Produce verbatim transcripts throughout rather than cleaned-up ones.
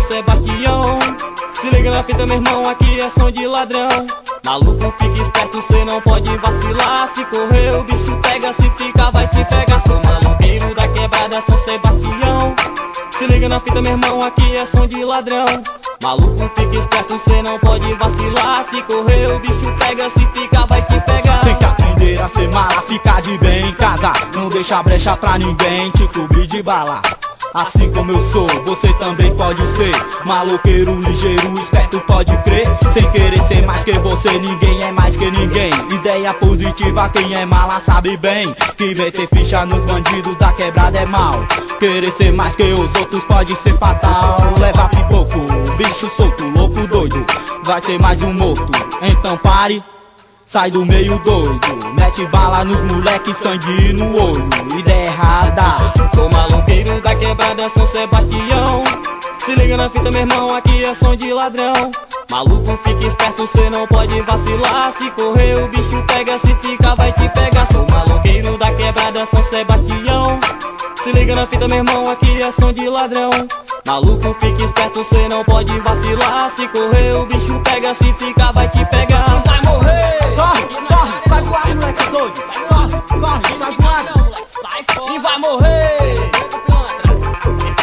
Sebastião. Se liga na fita, meu irmão, aqui é som de ladrão. Maluco, fica esperto, cê não pode vacilar. Se correr o bicho pega, se ficar vai te pegar. Sou maloqueiro da quebrada, São Sebastião. Se liga na fita, meu irmão, aqui é som de ladrão. Maluco, fica esperto, cê não pode vacilar. Se correr o bicho pega, se ficar vai te pegar. Tem que aprender a ser mala, ficar de bem em casa. Não deixa brecha pra ninguém te cobrir de bala. Assim como eu sou, você também pode ser. Maloqueiro, ligeiro, esperto, pode crer. Sem querer ser mais que você, ninguém é mais que ninguém. Ideia positiva, quem é mala sabe bem. Que meter ficha nos bandidos da quebrada é mal. Querer ser mais que os outros pode ser fatal. Leva pipoco, bicho solto, louco doido. Vai ser mais um morto, então pare. Sai do meio doido, mete bala nos moleque, sangue no olho. Ideia errada. Sou maloqueiro da quebrada, São Sebastião. Se liga na fita, meu irmão, aqui é som de ladrão. Maluco, fica esperto, cê não pode vacilar. Se correr o bicho pega, se ficar vai te pegar. Sou maloqueiro da quebrada, São Sebastião. Se liga na fita, meu irmão, aqui é som de ladrão. Maluco, fica esperto, cê não pode vacilar. Se correr o bicho pega, se ficar vai te pegar. Vai morrer! Corre, corre, sai voado, moleque doido. Corre, corre, sai voado, moleque, sai fora. E vai morrer! Sai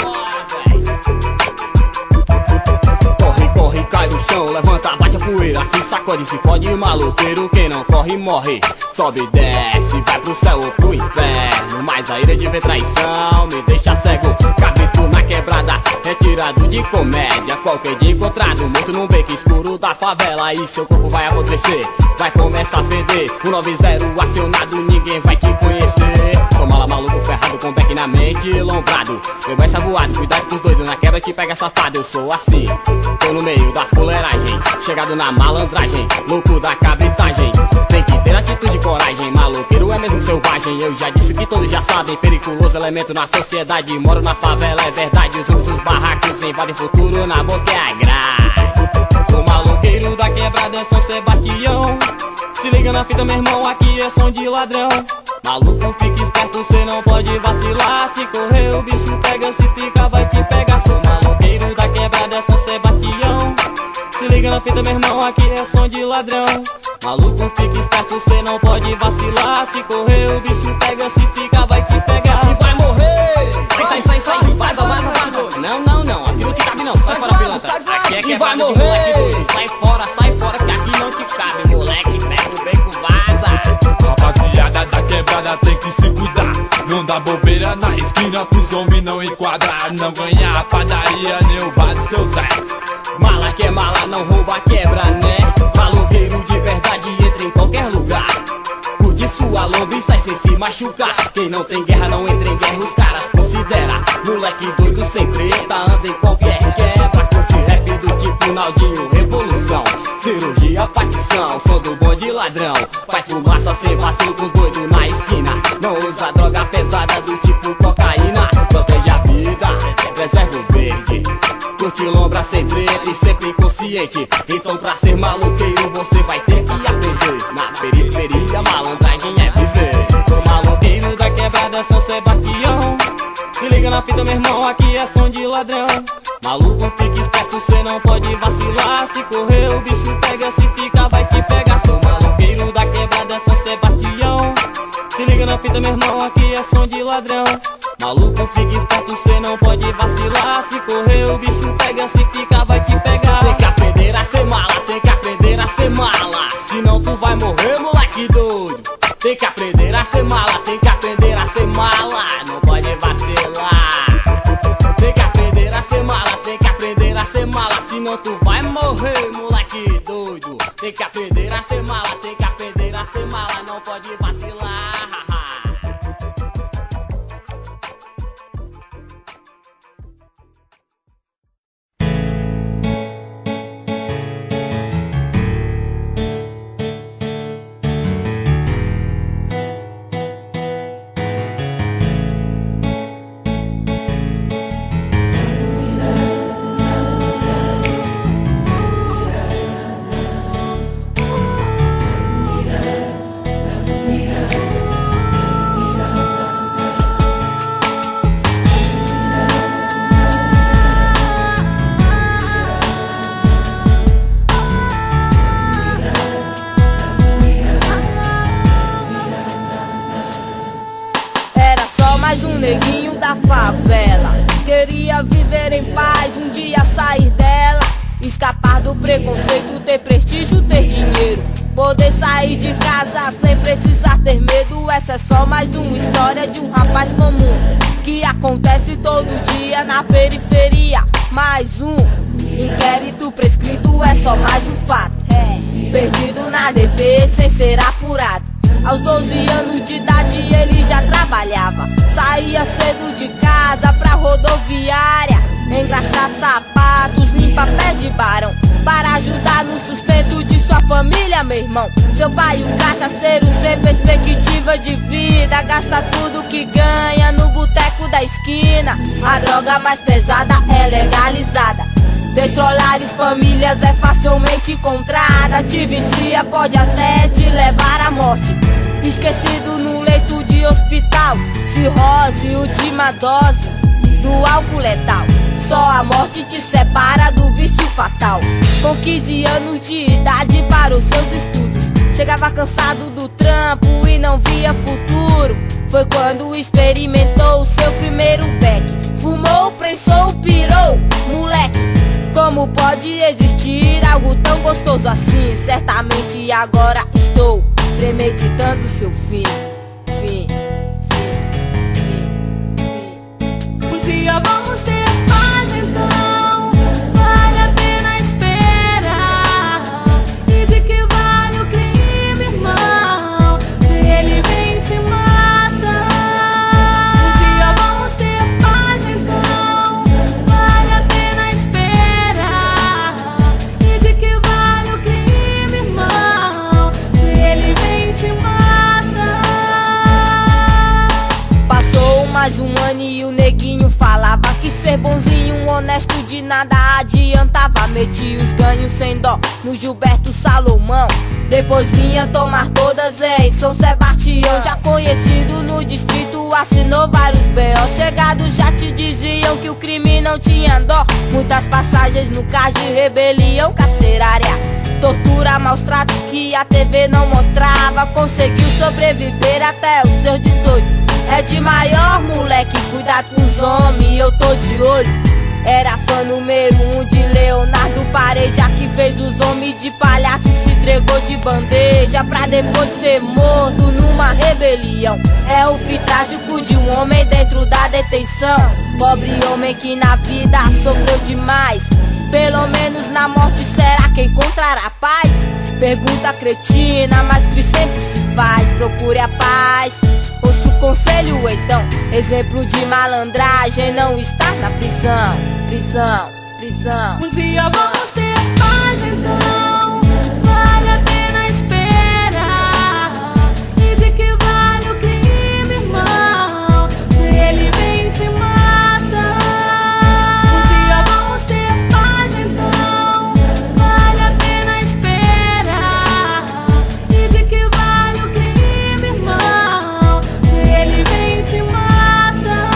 fora, velho. Corre, corre, cai no chão, levanta, bate a poeira, se sacode, se pode, maloqueiro. Quem não corre, morre. Sobe e desce, vai pro céu ou pro inferno. Mas a ira de ver traição me deixa cego. Capito na quebrada, retirado de comédia. Qualquer dia encontrado, morto num beco escuro da favela. E seu corpo vai apodrecer, vai começar a feder. O nove zero acionado, ninguém vai te conhecer. Sou mala maluco, ferrado com beck na mente, lombrado. Meu é voado, cuidado com os doidos, na quebra te pega safado. Eu sou assim, tô no meio da fuleiragem, chegado na malandragem, louco da cabritagem. Tem que ter atitude e coragem, maloqueiro é mesmo selvagem. Eu já disse que todos já sabem, periculoso elemento na sociedade. Moro na favela, é verdade, os homens, os barracos invadem futuro, na boca é a grade. Sou maloqueiro da quebrada, São Sebastião. Se liga na fita, meu irmão, aqui é som de ladrão. Maluco, fica esperto, cê não pode vacilar. Se correr o bicho pega, se fica vai te pegar. Sou maloqueiro da quebrada, São Sebastião. Se liga na fita, meu irmão, aqui é som de ladrão. Maluco, fica esperto, cê não pode vacilar. Se correr o bicho pega, se fica vai te pegar. E vai morrer! Sai, sai, sai, sai, vaza, vaza, vaza. Não, não, não, aqui não te cabe não, sai fora, pilantra. Aqui é quebrada de moleque doido. Sai fora, sai fora, que aqui não te cabe, moleque. Pega o beco, vaza. Rapaziada da quebrada tem que se cuidar. Não dá bobeira na esquina pros homens não enquadrar. Não ganhar a padaria nem o bar do seu Zé. Mala que é mala, não rouba, quebra, né? Maloqueiro de verdade entra em qualquer lugar. Curte sua lomba e sai sem se machucar. Quem não tem guerra não entra em guerra, os caras considera. Moleque doido sem treta, anda em qualquer quebra. Curte rap do tipo Naldinho, revolução. Cirurgia, facção, som do bonde ladrão. Faz fumaça sem vacilo com os doidos na esquina. Não usa droga pesada do tipo cocaína. Protege a vida, preserva o verde. Curte lombra sem treta e sempre consciente. Então pra ser maloqueiro você vai ter que aprender. Na periferia malandragem é viver. Sou maloqueiro da quebrada, São Sebastião. Se liga na fita, meu irmão, aqui é som de ladrão. Maluco, fica esperto, cê não pode vacilar. Se correr o bicho pega, se fica vai te pegar. Sou maloqueiro da quebrada, São Sebastião. Se liga na fita, meu irmão, aqui é som de ladrão. Maluco, fica esperto, cê não pode vacilar. Se correr o bicho pega, se fica vai te pegar. Tem que aprender a ser mala, tem que aprender a ser mala. Senão tu vai morrer, moleque doido. Tem que aprender a ser mala, tem que aprender a ser mala. Não pode vacilar. Tem que aprender a ser mala, tem que aprender a ser mala. Senão tu vai morrer, moleque doido. Tem que aprender a ser mala, tem que aprender a ser mala. Não pode vacilar. Yeah. do preconceito, ter prestígio, ter dinheiro, poder sair de casa sem precisar ter medo. Essa é só mais uma história de um rapaz comum que acontece todo dia na periferia. Mais um inquérito prescrito, é só mais um fato. É, perdido na D P sem ser apurado. Aos doze anos de idade ele já trabalhava, saía cedo de casa pra rodoviária, engraxar sapatos, limpar pé de barão, para ajudar no sustento de sua família, meu irmão. Seu pai, um cachaceiro sem perspectiva de vida, gasta tudo que ganha no boteco da esquina. A droga mais pesada é legalizada, destrolares famílias é facilmente encontrada. Te vicia, pode até te levar à morte, esquecido no leito de hospital. Cirrose, última dose do álcool letal, só a morte te separa do vício fatal. Com quinze anos de idade para os seus estudos, chegava cansado do trampo e não via futuro. Foi quando experimentou o seu primeiro beck, fumou, prensou, pirou, moleque. Como pode existir algo tão gostoso assim? Certamente agora estou premeditando seu fim, fim, fim, fim, fim. Um dia vamos ter paz, então vale a pena esperar. E de que vale o crime, irmão, se ele vem te matar? Um dia vamos ter paz, então vale a pena esperar. E de que vale o crime, irmão, se ele vem te matar? Passou mais um ano e o neguinho falava que ser bonzinho, honesto de nada adiantava. Metia os ganhos sem dó no Gilberto Salomão, depois vinha tomar todas em São Sebastião. Já conhecido no distrito, assinou vários B O. Chegados já te diziam que o crime não tinha dó. Muitas passagens no cais de rebelião carcerária, tortura, maus tratos que a T V não mostrava. Conseguiu sobreviver até os seus dezoito. É de maior, moleque, cuidado com os homens, eu tô de olho. Era fã número um de Leonardo Pareja, que fez os homens de palhaço e se entregou de bandeja pra depois ser morto numa rebelião. É o fim trágico de um homem dentro da detenção. Pobre homem que na vida sofreu demais, pelo menos na morte será que encontrará paz? Pergunta cretina, mas que sempre se faz. Procure a paz, ouça o conselho então. Exemplo de malandragem não está na prisão. Prisão, prisão. Um dia vamos ter paz, então vale a pena esperar. E de que vale o crime, irmão, se ele vem te matar? Um dia vamos ter paz, então vale a pena esperar. E de que vale o crime, irmão, se ele vem te matar?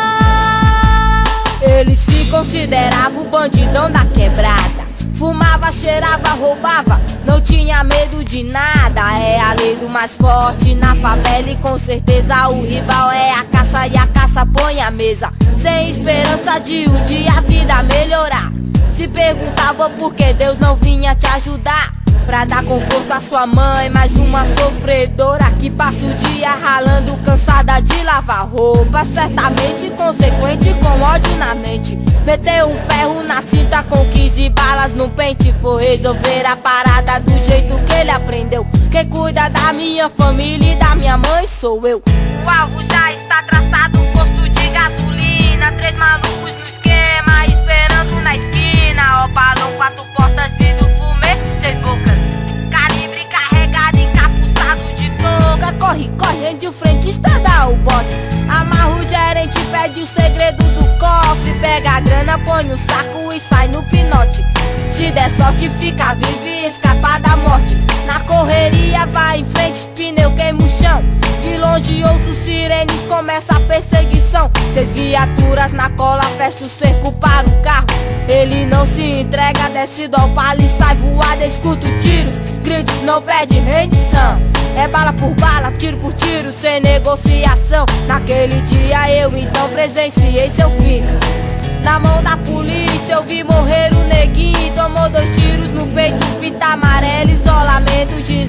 Ele se considerava o bandidão da quebrada, fumava, cheirava, roubava, não tinha medo de nada. É a lei do mais forte na favela e com certeza o rival é a caça, e a caça põe a mesa, sem esperança de um dia a vida melhorar. Se perguntava por que Deus não vinha te ajudar, pra dar conforto à sua mãe, mais uma sofredora que passa o dia ralando, cansada de lavar roupa, certamente consequente com ódio na mente. Meteu um ferro na cinta com quinze balas no pente, foi resolver a parada do jeito que ele aprendeu. Quem cuida da minha família e da minha mãe sou eu. O alvo já está traçado, posto de gasolina, três malucos no esquema, esperando na esquina. Ó, balão, quatro portas, vidro, fumê, seis bocas, calibre carregado, encapuçado de touca. Corre, corre, de frente está dá o bote, amarra o gerente, pede o segredo do cofre, pega a grana, põe no saco e sai no pinote. Se der sorte fica vivo e escapa da morte. Na correria vai em frente, pneu queima o chão. De longe ouço sirenes, começa a perseguição. Seis viaturas na cola, fecha o cerco para o carro. Ele não se entrega, desce do palio e sai voada. Escuto tiros, gritos, não pede rendição. É bala por bala, tiro por tiro, sem negociação. Naquele dia eu então presenciei seu fim. Na mão da polícia eu vi morrer o neguinho, tomou dois tiros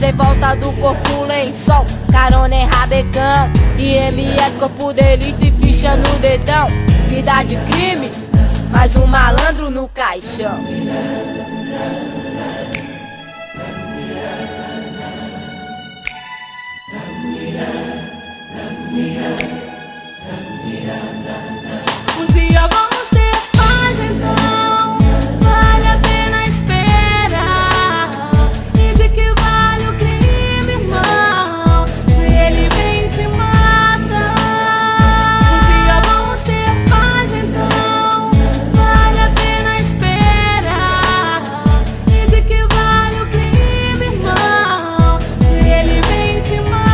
em volta do corpo lençol, carona em rabecão, I M L, corpo delito e ficha no dedão. Vida de crimes, mais um malandro no caixão. Um dia vamos ter paz, então vale a pena esperar. E de que vale o crime, irmão, se ele vem te matar? Um dia vamos ter paz, então vale a pena esperar. E de que vale o crime, irmão, se ele vem te matar?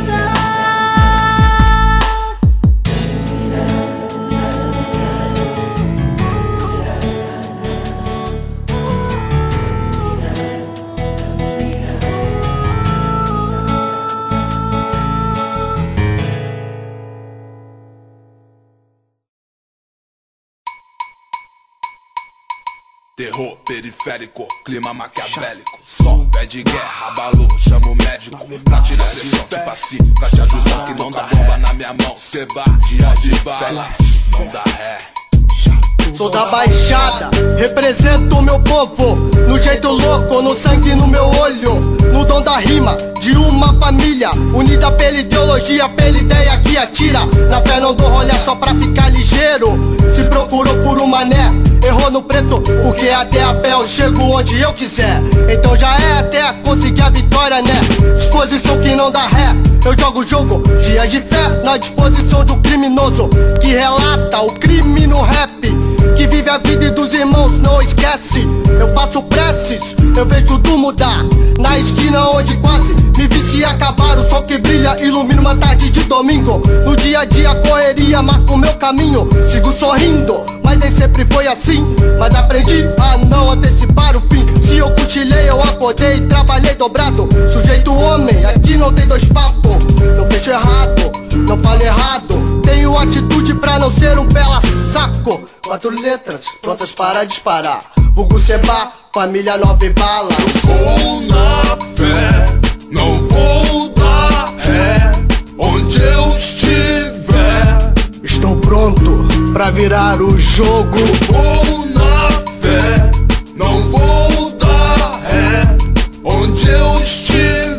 Terror periférico, clima maquiavélico. Só pé de guerra, abalou, chama o médico pra tirar pressão de passivo, pra te ajudar. Que não dá bomba na minha mão, cê bate de bala, não dá ré. Sou da Baixada, represento o meu povo, no jeito louco, no sangue no meu olho, no dom da rima, de uma família unida pela ideologia, pela ideia que atira. Na fé não dou rolê só pra ficar ligeiro. Se procurou por um mané, errou no preto, porque até a pé eu chego onde eu quiser. Então já é até conseguir a vitória, né? Disposição que não dá ré, eu jogo o jogo, dia de fé na disposição do criminoso, que relata o crime no rap, que vive a vida dos irmãos, não esquece. Eu faço preces, eu vejo tudo mudar. Na esquina onde quase me vi se acabar, o sol que brilha ilumina uma tarde de domingo. No dia a dia correria, marco o meu caminho, sigo sorrindo, mas nem sempre foi assim. Mas aprendi a não antecipar o fim. Se eu cochilei, eu acordei e trabalhei dobrado. Sujeito homem, aqui não tem dois papos. Não fecho errado, não falo errado, tenho atitude pra não ser um pela saco. Quatro letras, prontas para disparar. Vulgo Seba, família nova e bala. Vou na fé, não vou dar ré, onde eu estiver. Estou pronto pra virar o jogo. Vou na fé, não vou dar ré, onde eu estiver.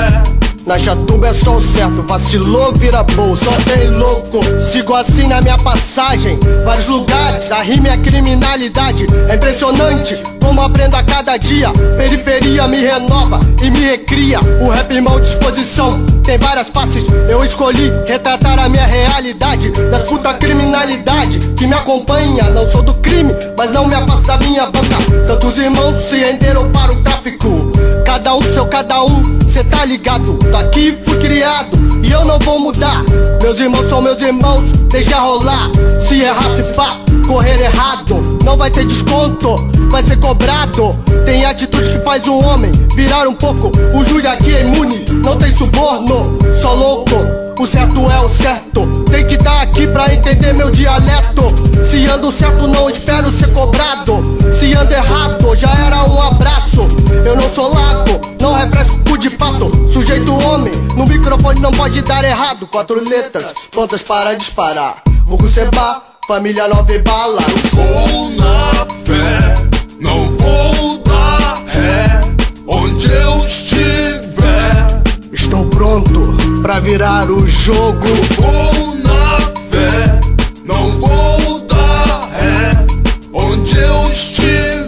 Na chatuba é só o certo, vacilou, vira bolsa. Só tem louco, sigo assim na minha passagem. Vários lugares, a rima é a criminalidade. É impressionante como aprendo a cada dia. Periferia me renova e me recria. O rap irmão disposição tem várias faces. Eu escolhi retratar a minha realidade. Da puta criminalidade que me acompanha. Não sou do crime, mas não me afasto da minha banca. Tantos irmãos se renderam para o tráfico. Cada um seu cada um, cê tá ligado. Daqui fui criado e eu não vou mudar. Meus irmãos são meus irmãos, deixa rolar. Se errar, se pá, correr errado, não vai ter desconto, vai ser cobrado. Tem atitude que faz o homem virar um pouco. O júri aqui é imune, não tem suborno. Só louco, o certo é o certo. Tem que estar aqui pra entender meu dialeto. Se ando certo não espero ser cobrado. Se ando errado já era um abraço. Eu não sou lago, não refresco de fato. Sujeito homem, no microfone não pode dar errado. Quatro letras, prontas para disparar. Vulgo Seba, família nova e bala. Vou na fé, não vou dar ré, onde eu estiver. Estou pronto pra virar o jogo. Vou na fé, não vou dar ré, onde eu estiver.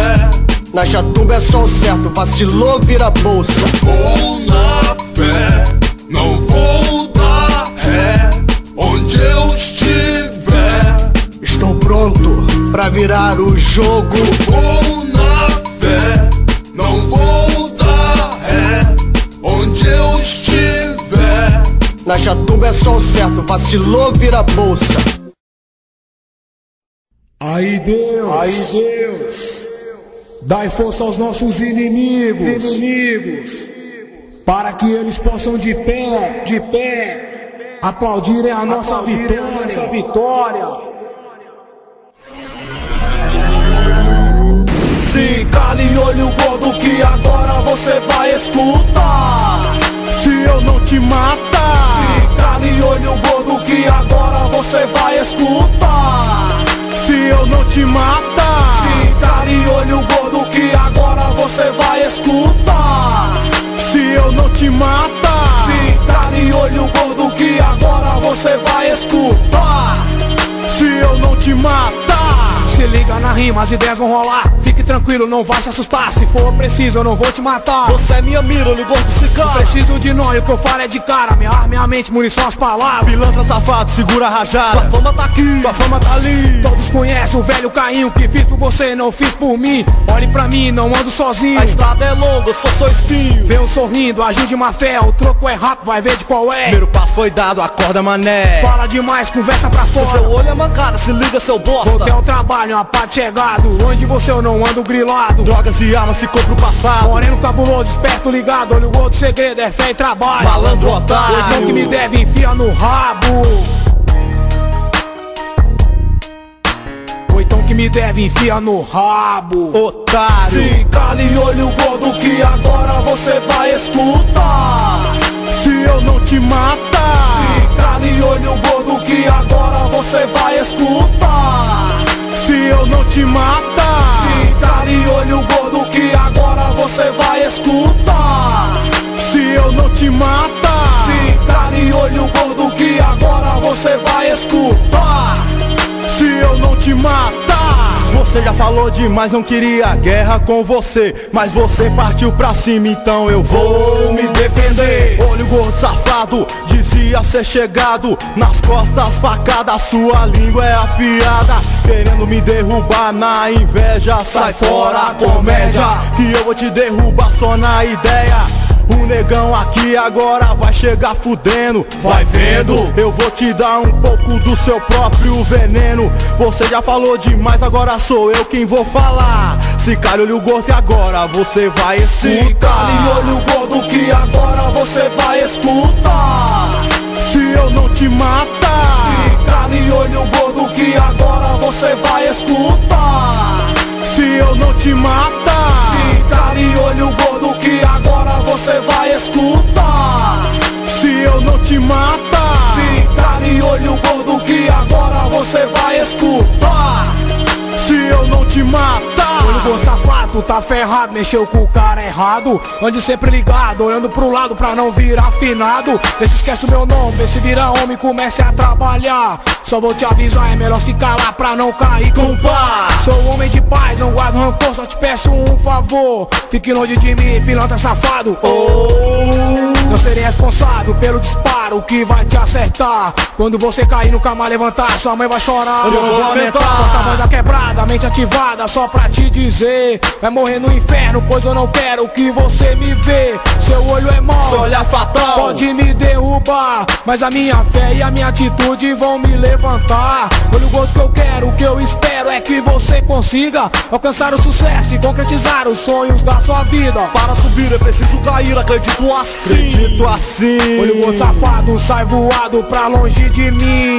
Na chatuba é só o certo, vacilou, vira bolsa. Vou na fé, não vou dar ré, onde eu estiver. Estou pronto pra virar o jogo. Vou na fé, não vou dar ré, onde eu estiver. Na chatuba é só o certo, vacilou, vira bolsa. Aí Deus, aí Deus, dai força aos nossos inimigos, inimigos, para que eles possam de pé, de pé, aplaudirem a nossa vitória, a nossa vitória. Se cale olho gordo que agora você vai escutar. você vai escutar. Se eu não te matar, se cara e olho gordo que agora você vai escutar. Se eu não te matar, se cara e olho gordo que agora você vai escutar. Se eu não te matar, se liga na rima, as ideias vão rolar. Fique tranquilo, não vai se assustar. Se for preciso, eu não vou te matar. Você é minha mira, olho gordo se cara. Não preciso de nós, o que eu falo é de cara. Minha arma, minha mente, munição, as palavras. Pilantra safado, segura a rajada. Tua fama tá aqui, tua fama tá ali. Todos conhecem o velho Cainho, que fiz por você, não fiz por mim. Olhe pra mim, não ando sozinho. A estrada é longa, eu sou seu espinho. Venho sorrindo, ajude má fé. O troco é rápido, vai ver de qual é. Primeiro passo foi dado, acorda mané. Fala demais, conversa pra fora. Seu olho é mancada, se liga seu bosta. Vou ter o trabalho, uma parte chegado. Longe de você eu não ando grilado. Drogas e armas se compra o passado. Moreno cabuloso, esperto ligado. Olha o outro segredo, é fé e trabalho. Malandro otário, o então que me deve enfia no rabo. O então que me deve enfia no rabo. Otário, se cale olho gordo que agora você vai escutar. Se eu não te matar, se cale olho gordo que agora você vai escutar. Se eu não te matar, se cale olho gordo que agora você vai escutar. Se eu não te matar, se cale olho gordo que agora você vai escutar. Se eu não te matar, você já falou demais, não queria guerra com você, mas você partiu pra cima, então eu vou me defender. Olho gordo safado, dizia ser chegado. Nas costas facada, sua língua é afiada. Querendo me derrubar na inveja, sai fora comédia, que eu vou te derrubar só na ideia. O negão aqui agora vai chegar fudendo. Vai vendo, eu vou te dar um pouco do seu próprio veneno. Você já falou demais, agora sou eu quem vou falar. Se cale olho gordo que agora você vai escutar. Se cale olho gordo que agora você vai escutar. Se eu não te matar, se cale olho gordo que agora você vai escutar. Se eu não te matar, se cale olho gordo que agora você vai escutar. Se eu não te matar, se cale olho gordo que agora você vai escutar. Se eu não te matar, olho gordo safado, tá ferrado, mexeu com o cara errado. Ande sempre ligado, olhando pro lado pra não virar afinado. Vê se esquece o meu nome, vê se vira homem, comece a trabalhar. Só vou te avisar, é melhor se calar pra não cair com paz. Sou homem de paz, não guardo rancor, só te peço um favor. Fique longe de mim, pilantra safado. Oh, não serei responsável pelo disparo que vai te acertar. Quando você cair, nunca mais levantar, sua mãe vai chorar. Eu vou lamentar. Porta a banda quebrada, mente ativada, só pra te dizer, vai morrer no inferno, pois eu não quero que você me vê. Seu olho é mau, seu olhar fatal, pode me derrubar, mas a minha fé e a minha atitude vão me levantar. Olho gordo que eu quero, o que eu espero é que você consiga alcançar o sucesso e concretizar os sonhos da sua vida. Para subir é preciso cair, acredito assim, acredito assim. Olho gordo safado, sai voado pra longe de mim.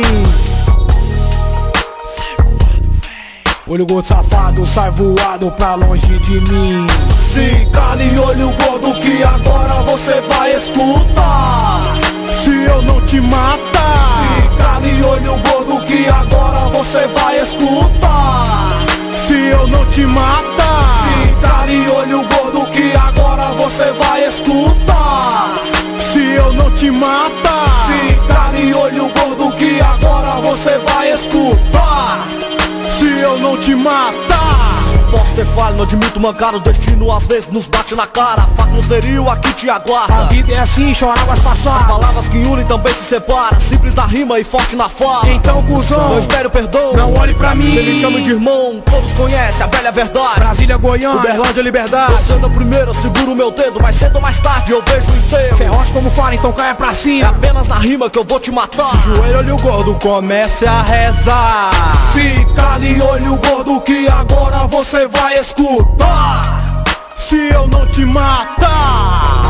Olho gordo safado, sai voado pra longe de mim. Se cale olho gordo que agora você vai escutar. Se eu não te matar, se cale olho gordo que agora você vai escutar. Se eu não te matar, se cale olho gordo que agora você vai escutar. Se eu não te matar, se cale olho gordo que agora você vai escutar. Se eu não te matar, posso ter falha, não admito mancada. O destino às vezes nos bate na cara. A faca no serio aqui te aguarda. A vida é assim, chora águas passadas. As palavras que unem também se separam. Simples na rima e forte na fala. Então, cuzão, eu espero perdão, não olhe pra mim. Ele chama de irmão, todos conhecem a velha verdade. Brasília, Goiânia, Uberlândia, liberdade. Você na primeira, eu seguro o meu dedo. Mais cedo ou mais tarde eu vejo o inteiro. Cê é rocha como fala, então caia pra cima. É apenas na rima que eu vou te matar. Joelho, olho gordo, comece a rezar. Se cale olho gordo que agora você vai escutar. Se eu não te matar,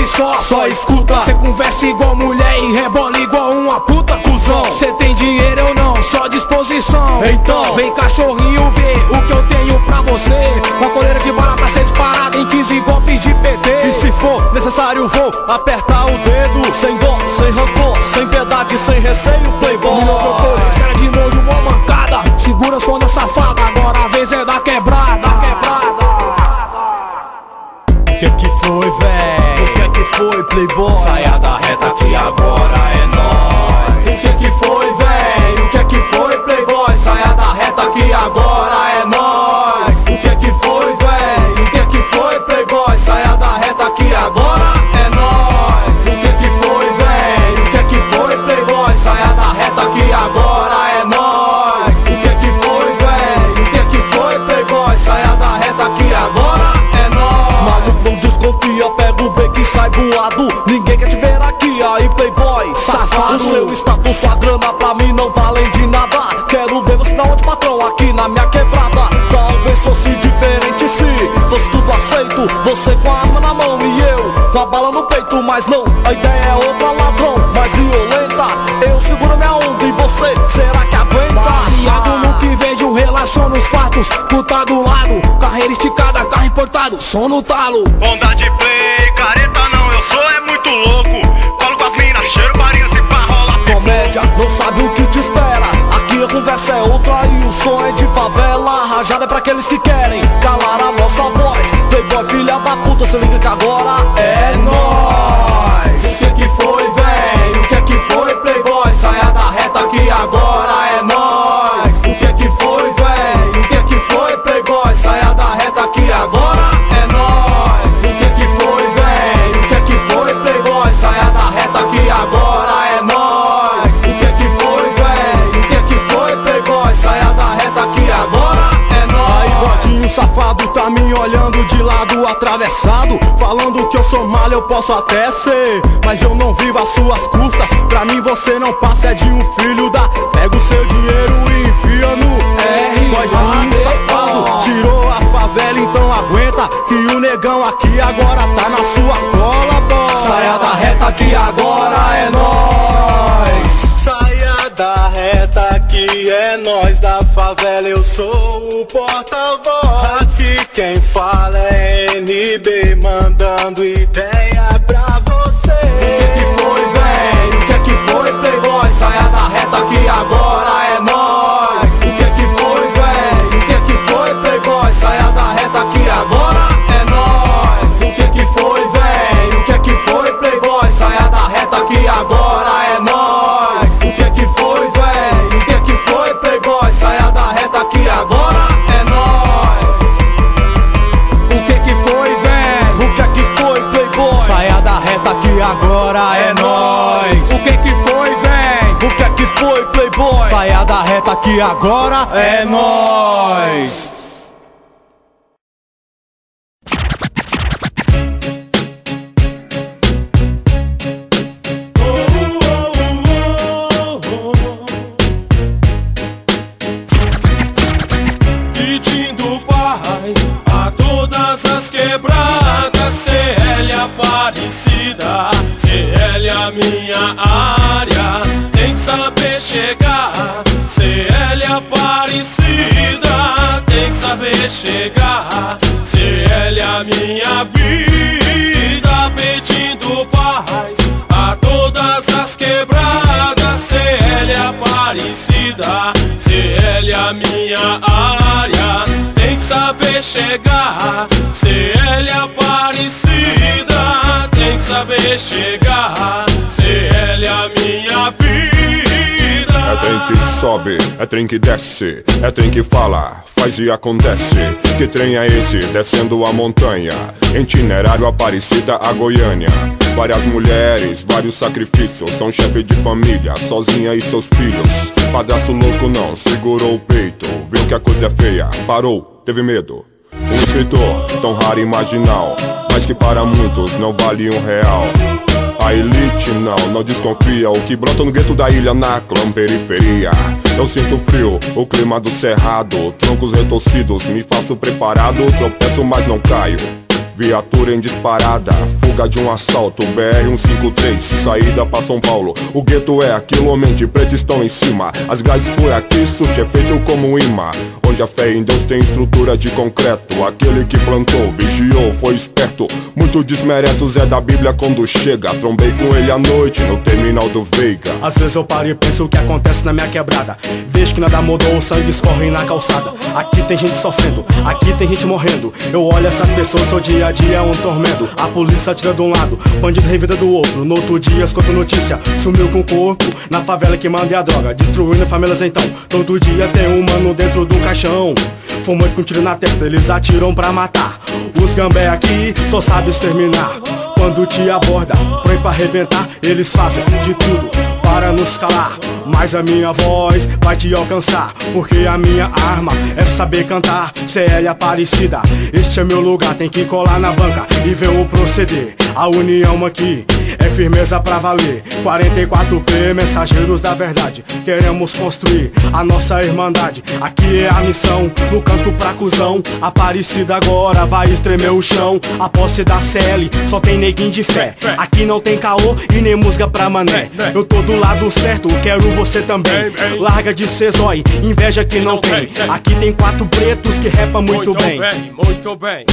ouve só, só escuta. Cê conversa igual mulher e rebola igual uma puta, cuzão. Cê tem dinheiro ou não, só disposição. Então vem cachorrinho ver o que eu tenho pra você. Uma coleira de bala pra ser disparada em quinze golpes de P D. E se for necessário vou apertar o dedo. Sem dó, sem rancor, sem piedade, sem receio, playboy. Os cara de nojo, uma mancada. Segura sua onda safada, agora a vez é da quebrada, quebrada. O que que foi, véi? O que que foi, playboy? Saia da reta que agora é nóis. O que que foi, véi? O que que foi, playboy? Saia da reta que agora é nóis. O que que foi, véi? O que que foi, playboy? Saia da reta que agora é nóis. O que que foi, véi? O que que foi, playboy? Saia da reta que agora é nóis. O que que foi, véi? O que que foi, playboy? Saia da reta que agora é nóis. Maluco, não desconfia, pega o beco e sai voado. Ninguém quer te ver aqui, aí playboy safado. O seu status, sua grana pra mim não valem de nada. Quero ver você na onde, patrão, aqui na minha quebrada. Talvez fosse diferente se fosse tudo aceito. Você com a arma na mão e eu com a bala no peito. Mas não, a ideia é outra, ladrão, mais violenta. Eu seguro minha onda e você, será que aguenta? Baseado no que vejo, relaciono os fatos. Tu tá do lado, carreira esticada, carro importado, som no talo. Onda de play, careta não, eu sou é muito louco. Colo com as minas, cheiro barinhas e pra rolar comédia, não sabe o que te espera. Aqui a conversa é outra e o som é de favela. Rajada é pra aqueles que querem calar a nossa voz. Playboy, filha da puta, se liga que agora é nóis. O que que foi, véi? O que que foi, playboy? Saia da reta que agora é nóis. O que que foi, véi? O que que foi, playboy? Saia da reta que agora é nóis. O que que foi, véi? O que que foi, playboy? Saia da reta que agora é nóis. O que que foi, véi? O que que foi, playboy? Saia da reta que agora é nóis. Aí, botinho safado, tá me olhando de lado atravessado, falando que eu sou malha, eu posso até ser, mas eu não vivo as suas custas. Pra mim você não passa, é de um filho da... Pega o seu dinheiro e enfia no R. Boizinho safado, tirou a favela, então aguenta que o negão aqui agora tá na sua cola, boy. Saia da reta que agora é nóis. Saia da reta que é nós da favela, eu sou o porta-voz. Aqui quem fala é N B, mandando ideia pra você. O que que foi, véi? O que que foi, playboy? Saia da reta que agora é nóis. O que que foi, véi? O que que foi, playboy? Saia da reta que agora é nóis. O que que foi, véi? O que que foi, playboy? Saia da reta que agora é nóis. O que que foi, véi? O que que foi, playboy? Saia da reta que agora é nóis. O que que foi, véi? O que que foi, playboy? Saia da reta que agora é nóis. O que que foi, véi? O que que foi, playboy? Saia da reta que agora é nóis. Pedindo paz a todas as quebradas, C L Aparecida, C L a minha área, tem que saber chegar. C L Aparecida, tem que saber chegar. C L a minha vida, pedindo paz a todas as quebradas, C L Aparecida, C L a minha área, tem que saber chegar. C L Aparecida, tem que saber chegar. C L a minha vida. É trem que sobe, é trem que desce, é trem que fala, faz e acontece. Que trem é esse descendo a montanha? Itinerário Aparecida a Goiânia. Várias mulheres, vários sacrifícios, são chefe de família, sozinha e seus filhos. Padraço louco não, segurou o peito, viu que a coisa é feia, parou, teve medo. Um escritor tão raro e marginal, mas que para muitos não vale um real. A elite não, não desconfia, o que brota no gueto da ilha na clã periferia. Eu sinto frio, o clima do cerrado, troncos retorcidos, me faço preparado, tropeço mas não caio. Viatura em disparada, fuga de um assalto, B R cento e cinquenta e três, saída pra São Paulo. O gueto é aquilo, mente, preto estão em cima. As grades por aqui, surte é feito como imã. Onde a fé em Deus tem estrutura de concreto. Aquele que plantou, vigiou, foi esperto. Muito desmerece o Zé da Bíblia quando chega. Trombei com ele à noite no terminal do Veiga. Às vezes eu paro e penso o que acontece na minha quebrada. Vejo que nada mudou, o sangue escorre na calçada. Aqui tem gente sofrendo, aqui tem gente morrendo. Eu olho essas pessoas, seu dia a dia é um tormento. A polícia atira de um lado, bandido revida do outro. No outro dia escuto notícia, sumiu com o corpo na favela que manda a droga, destruindo famílias então. Todo dia tem um mano dentro do caixão, fumando com tiro na testa, eles atiram pra matar. Os gambé aqui só sabem exterminar. Quando te aborda, põe pra arrebentar, eles fazem de tudo para nos calar. Mas a minha voz vai te alcançar, porque a minha arma é saber cantar. C L Aparecida, este é meu lugar, tem que colar na banca e ver o proceder. A união aqui é firmeza pra valer. Quarenta e quatro P, mensageiros da verdade. Queremos construir a nossa irmandade. Aqui é a missão, no canto pra cuzão. Aparecida agora vai estremer o chão. A posse da C L só tem neguinho de fé. Aqui não tem caô e nem música pra mané. Eu tô do lado certo, quero você também. Larga de ser zói, inveja que não tem. Aqui tem quatro pretos que rapam muito bem. Muito bem.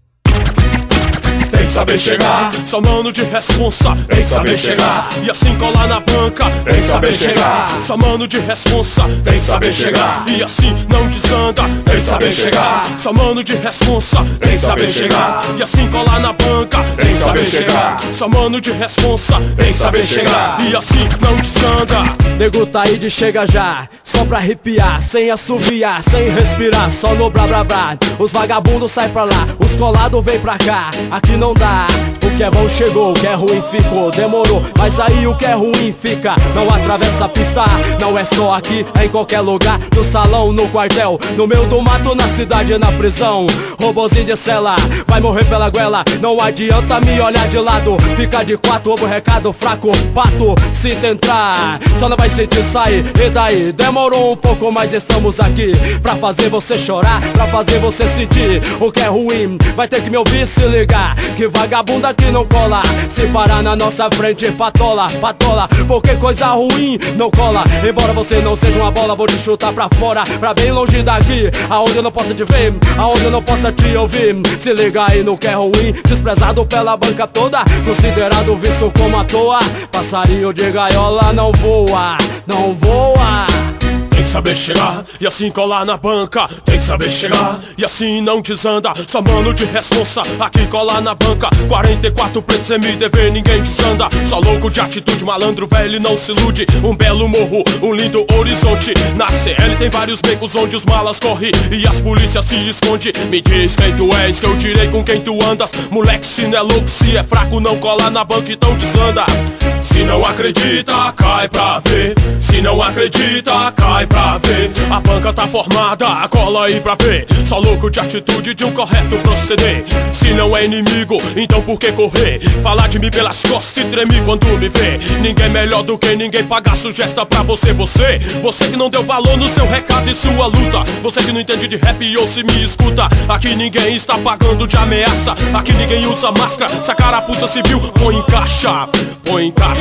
Tem que saber chegar, só mano de responsa. Tem que saber chegar, e assim colar na banca. Tem que saber chegar, só mano de responsa. Tem que saber chegar, e assim não desanda. Tem que saber chegar, só mano de responsa. Tem que saber chegar, e assim colar na banca. Tem que saber chegar, só mano de responsa. Tem que saber chegar, e assim não desanda. Nego tá aí de chega já, só pra arrepiar, sem assoviar, sem respirar, só no blá blá blá. Os vagabundos sai pra lá, os colados vem pra cá. Aqui não dá, o que é bom chegou, o que é ruim ficou, demorou. Mas aí o que é ruim fica, não atravessa a pista. Não é só aqui, é em qualquer lugar. No salão, no quartel, no meio do mato, na cidade, na prisão. Robozinho de cela, vai morrer pela goela. Não adianta me olhar de lado, fica de quatro, ovo recado fraco, pato. Se tentar, só não vai sentir sair. E daí, demorou um pouco, mas estamos aqui pra fazer você chorar, pra fazer você sentir o que é ruim. Vai ter que me ouvir, se ligar, que vagabunda que não cola. Se parar na nossa frente, patola, patola, porque coisa ruim não cola. Embora você não seja uma bola, vou te chutar pra fora, pra bem longe daqui, aonde eu não possa te ver, aonde eu não possa te ouvir. Se liga aí no que é ruim, desprezado pela banca toda, considerado visto como à toa. Passarinho de gaiola não voa, não voa. Tem que saber chegar, e assim colar na banca. Tem que saber chegar, e assim não desanda. Só mano de responsa, aqui colar na banca. Quarenta e quatro pretos, M D V, ninguém desanda. Só louco de atitude, malandro velho, não se ilude. Um belo morro, um lindo horizonte. Na C L tem vários becos onde os malas correm e as polícias se esconde. Me diz quem tu és, que eu direi com quem tu andas. Moleque, se não é louco, se é fraco, não cola na banca, então desanda. Se não acredita, cai pra ver. Se não acredita, cai pra ver. A banca tá formada, cola aí pra ver. Só louco de atitude, de um correto proceder. Se não é inimigo, então por que correr? Falar de mim pelas costas e tremer quando me vê. Ninguém melhor do que ninguém, pagar sugesta pra você. Você, você que não deu valor no seu recado e sua luta. Você que não entende de rap ou se me escuta. Aqui ninguém está pagando de ameaça. Aqui ninguém usa máscara. Se a carapuça civil, põe em caixa, põe em caixa.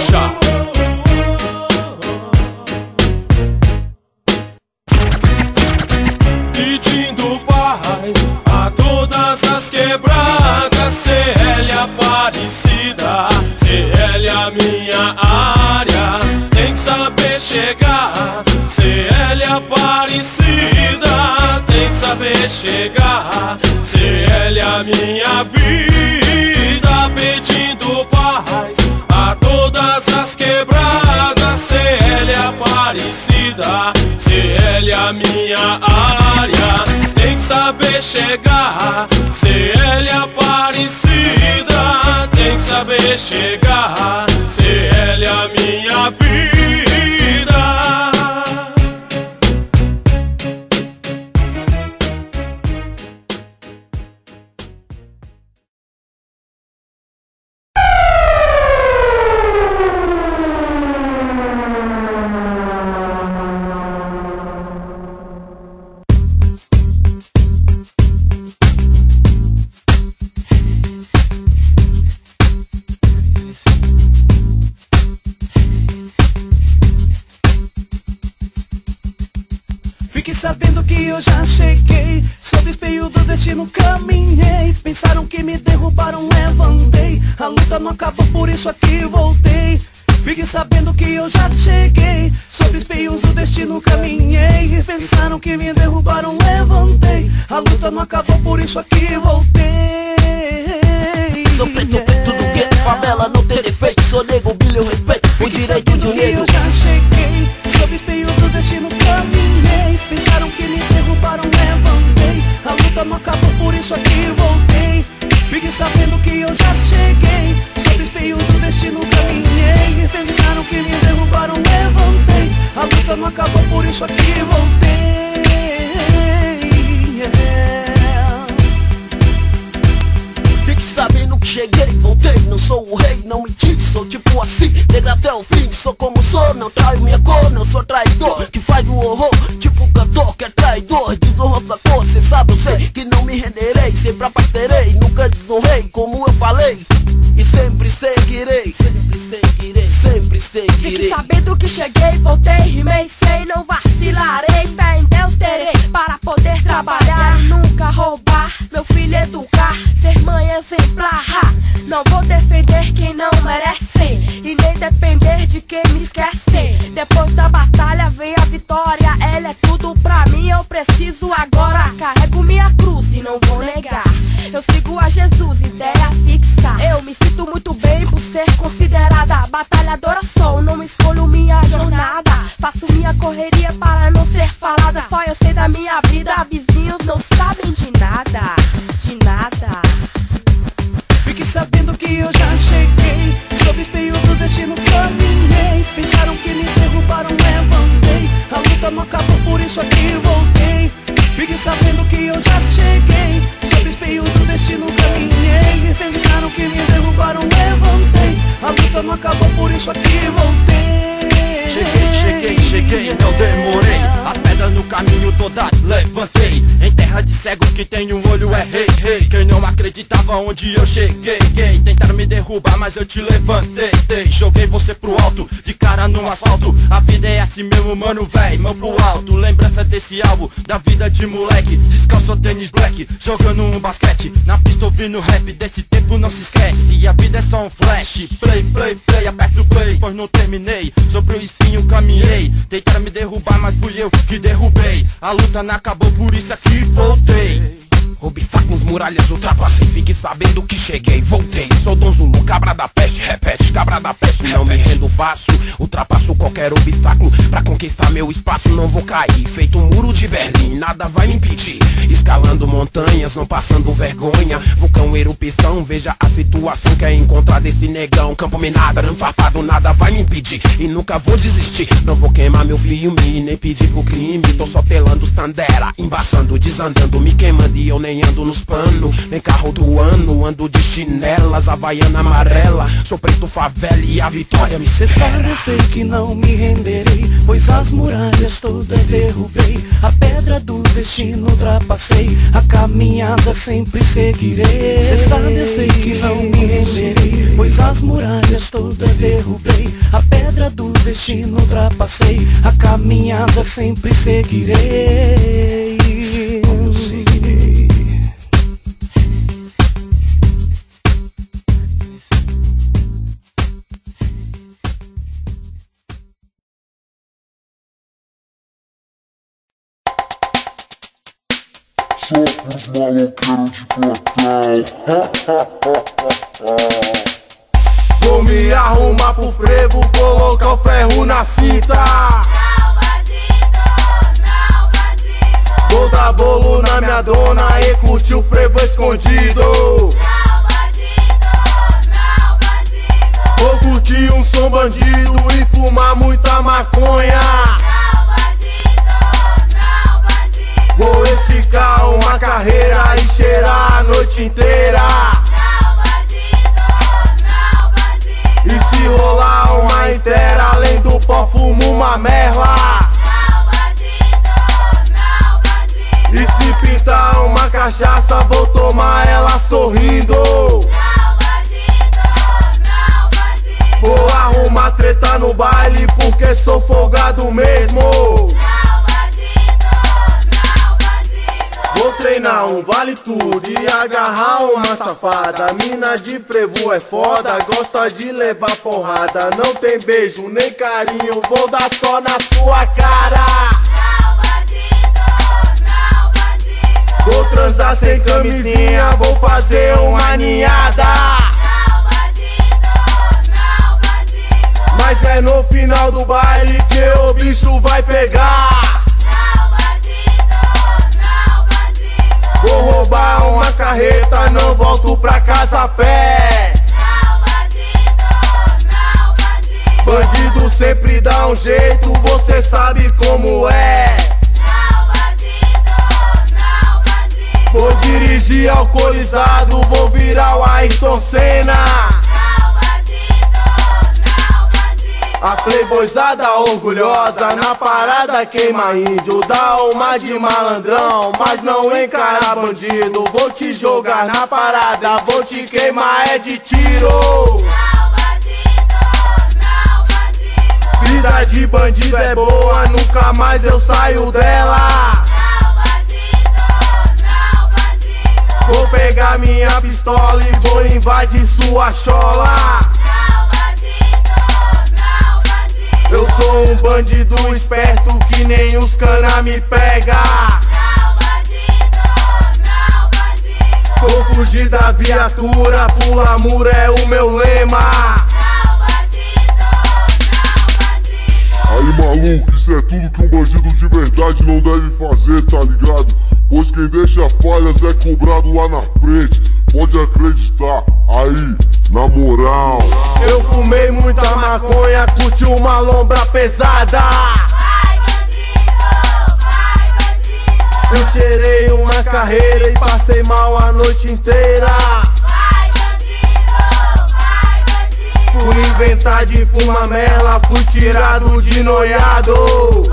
Pedindo paz a todas as quebradas. C L Aparecida, C L a minha área. Tem que saber chegar, C L Aparecida. Tem que saber chegar, C L a minha vida. Pedindo paz a todas as quebradas. C L Aparecida, C L a minha área. Tem que saber chegar, C L Aparecida. Tem que saber chegar, C L a minha vida. já cheguei. Sob espelho do destino caminhei. Pensaram que me derrubaram, levantei. A luta não acabou, por isso aqui voltei. Fique sabendo que eu já cheguei. Sob espelhos do destino caminhei. Pensaram que me derrubaram, levantei. A luta não acabou, por isso aqui voltei. Sou preto, preto do gueto, favela não tem defeito. Sou nego, bilho, respeito, o direito de um negro. Eu já cheguei, sob espelho do destino caminhei. Pensaram que me derrubaram, levantei. A luta não acabou, por isso aqui voltei. Fique sabendo que eu já cheguei. Sob espelho do destino caminhei. Pensaram que me derrubaram, levantei. A luta não acabou, por isso aqui voltei. Yeah. Sabendo que cheguei, voltei, não sou o rei, não menti, sou tipo assim, negra até o fim, sou como sou, não traio minha cor, não sou traidor, que faz o horror, tipo cantor que é traidor, desonrou essa cor, cê sabe, eu sei, que não me renderei, sempre apasterei, nunca desonrei, como eu falei, e sempre seguirei, sempre seguirei, sempre seguirei. Fique sabendo que cheguei, voltei, rimei, sei, não vacilarei, fé em Deus terei, para poder trabalhar, nunca roubar, meu filho educar, ser mãe exemplar. Não vou defender quem não merece, e nem depender de quem me esquece. Depois da batalha vem a vitória, ela é tudo pra mim, eu preciso agora. Carrego minha cruz e não vou negar, eu sigo a Jesus, ideia fixa. Eu me sinto muito bem por ser considerada batalhadora, sou, não escolho minha jornada. Faço minha correria para não ser falada, só eu sei da minha vida, vizinhos não sabem de nada, de nada. Fique sabendo que eu já cheguei. Sob espelho do destino caminhei. Pensaram que me derrubaram, levantei. A luta não acabou, por isso aqui voltei. Fique sabendo que eu já cheguei. Sob espelho do destino caminhei. Pensaram que me derrubaram, levantei. A luta não acabou, por isso aqui voltei. Cheguei, cheguei, cheguei, não demorei. As pedras no caminho todas levantei. Em terra de cego que tem um olho é rei, rei. Quem não acreditava onde eu cheguei, gay. Tentaram me derrubar, mas eu te levantei, dei. Joguei você pro alto, de cara no asfalto. A vida é assim mesmo, mano, véi, mão pro alto. Lembrança desse álbum, da vida de moleque. Descalço tênis black, jogando um basquete. Na pista ouvindo rap, desse tempo não se esquece. A vida é só um flash, play, play, play. Aperta o play, pois não terminei. Sobre o espinho caminhei. Tentaram me derrubar, mas fui eu que derrubei. A luta não acabou, por isso aqui voltei. Obstáculos, muralhas, ultrapassei. Fique sabendo que cheguei, voltei. Sou Dom Zulu, cabra da peste, repete, cabra da peste. Não me rendo fácil, ultrapasso qualquer obstáculo. Pra conquistar meu espaço não vou cair. Feito um muro de Berlim, nada vai me impedir. Escalando montanhas, não passando vergonha. Vulcão, erupção, veja a situação que é encontrar desse negão. Campo minado, farpado, nada vai me impedir. E nunca vou desistir, não vou queimar meu filme, nem pedir pro crime. Tô só telando os tandera, embaçando, desandando, me queimando. E eu nem ando nos panos, nem carro do ano. Ando de chinelas, havaiana amarela. Sou preto favela e a vitória me Cê sabe, eu sei que não me renderei, pois as muralhas todas derrubei. A pedra do destino ultrapassei, a caminhada sempre seguirei. Cê sabe, eu sei que não me renderei, pois as muralhas todas derrubei. A pedra do destino ultrapassei, a caminhada sempre seguirei. Eu seguirei. Só pros maloqueiros de plantão. Vou me arrumar pro frevo, colocar o ferro na cinta. Não, bandido, não, bandido. Vou dar bolo na minha dona e curtir o frevo escondido. Não, bandido, não, bandido. Vou curtir um som bandido e fumar muita maconha. Vou esticar uma carreira e cheirar a noite inteira. Não, bandido, não, bandido. E se rolar uma inteira, além do pó fumo uma merla. Não, bandido, não, bandido. E se pintar uma cachaça, vou tomar ela sorrindo. Não, bandido, não, bandido. Vou arrumar treta no baile porque sou folgado mesmo. Não, bandido, não, bandido. treinar um vale tudo e agarrar uma safada. Mina de frevo é foda, gosta de levar porrada. Não tem beijo nem carinho, vou dar só na sua cara. Vou transar sem camisinha, vou fazer uma ninhada. Não, bandido, não, bandido. Mas é no final do baile que o bicho vai pegar. Não, bandido, não, bandido. Vou roubar uma carreta, não volto pra casa a pé. Não, bandido, não, bandido. Bandido sempre dá um jeito, você sabe como é. Vou dirigir alcoolizado, vou virar o Ayrton Senna. Não, bandido, não, bandido. A playboyzada orgulhosa, na parada queima índio. Dá uma de malandrão, mas não encara bandido. Vou te jogar na parada, vou te queimar é de tiro. Não, bandido, não, bandido. Vida de bandido é boa, nunca mais eu saio dela. Vou pegar minha pistola e vou invadir sua chola. Não, bandido, não, bandido. Eu sou um bandido esperto que nem os cana me pega. Não, bandido, não, bandido. Vou fugir da viatura, pula muro é o meu lema. Não, bandido, não, bandido. Aí maluco, isso é tudo que um bandido de verdade não deve fazer, tá ligado? Pois quem deixa falhas é cobrado lá na frente. Pode acreditar, aí, na moral. Eu fumei muita maconha, curti uma lombra pesada. Vai, bandido, vai, bandido. Eu cheirei uma carreira e passei mal a noite inteira. Vai, bandido, vai, bandido. Fui inventar de fumamela, fui tirado de noiado.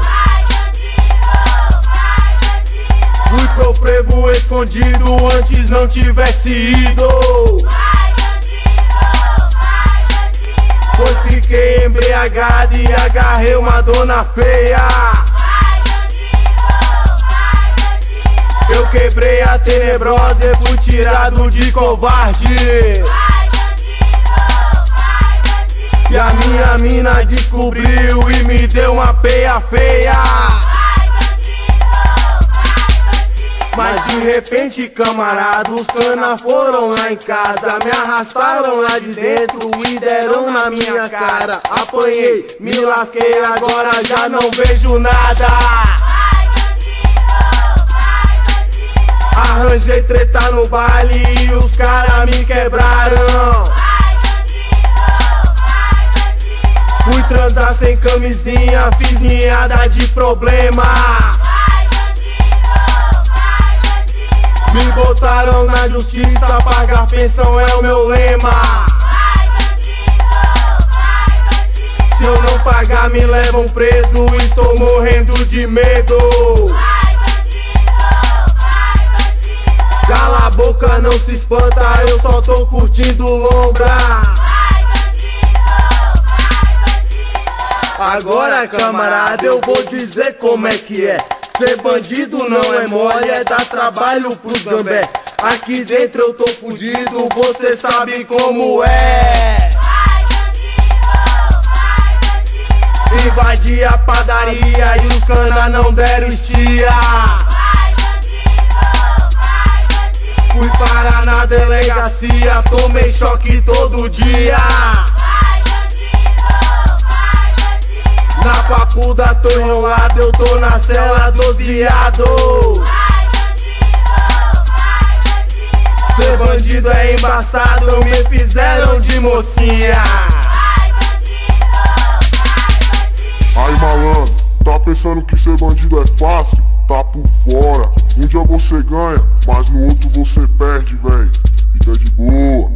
Fui pro frevo escondido, antes não tivesse ido. Vai, bandido, vai, bandido. Pois fiquei embriagado e agarrei uma dona feia. Vai, bandido, vai, bandido. Eu quebrei a tenebrosa e fui tirado de covarde. Vai, bandido, vai, bandido. E a minha mina descobriu e me deu uma peia feia. Mas de repente, camarada, os cana foram lá em casa, me arrastaram lá de dentro e deram na minha cara. Apanhei, me lasquei, agora já não vejo nada. Vai, bandido, vai, bandido. Arranjei treta no baile e os cara me quebraram. Vai, bandido, vai, bandido. Fui transar sem camisinha, fiz ninhada de problema. Me botaram na justiça, pagar pensão é o meu lema. Vai, bandido, vai, bandido. Se eu não pagar me levam preso, estou morrendo de medo. Vai, bandido, vai, bandido. Cala a boca, não se espanta, eu só tô curtindo lombra. Vai, bandido, vai, bandido. Agora, camarada, eu vou dizer como é que é. Ser bandido não é mole, é dar trabalho pros gambé. Aqui dentro eu tô fudido, você sabe como é. Vai, bandido, vai, bandido. Invadi a padaria e os cana não deram estia. Vai, bandido, vai, bandido. Fui parar na delegacia, tomei choque todo dia. Na papuda tô enrolado, eu tô na cela doseado. Vai, bandido, vai, bandido. Ser bandido é embaçado, me fizeram de mocinha. Vai, bandido, vai, bandido. Aí malandro, tá pensando que ser bandido é fácil? Tá por fora. Um dia você ganha, mas no outro você perde, véi. Fica de boa.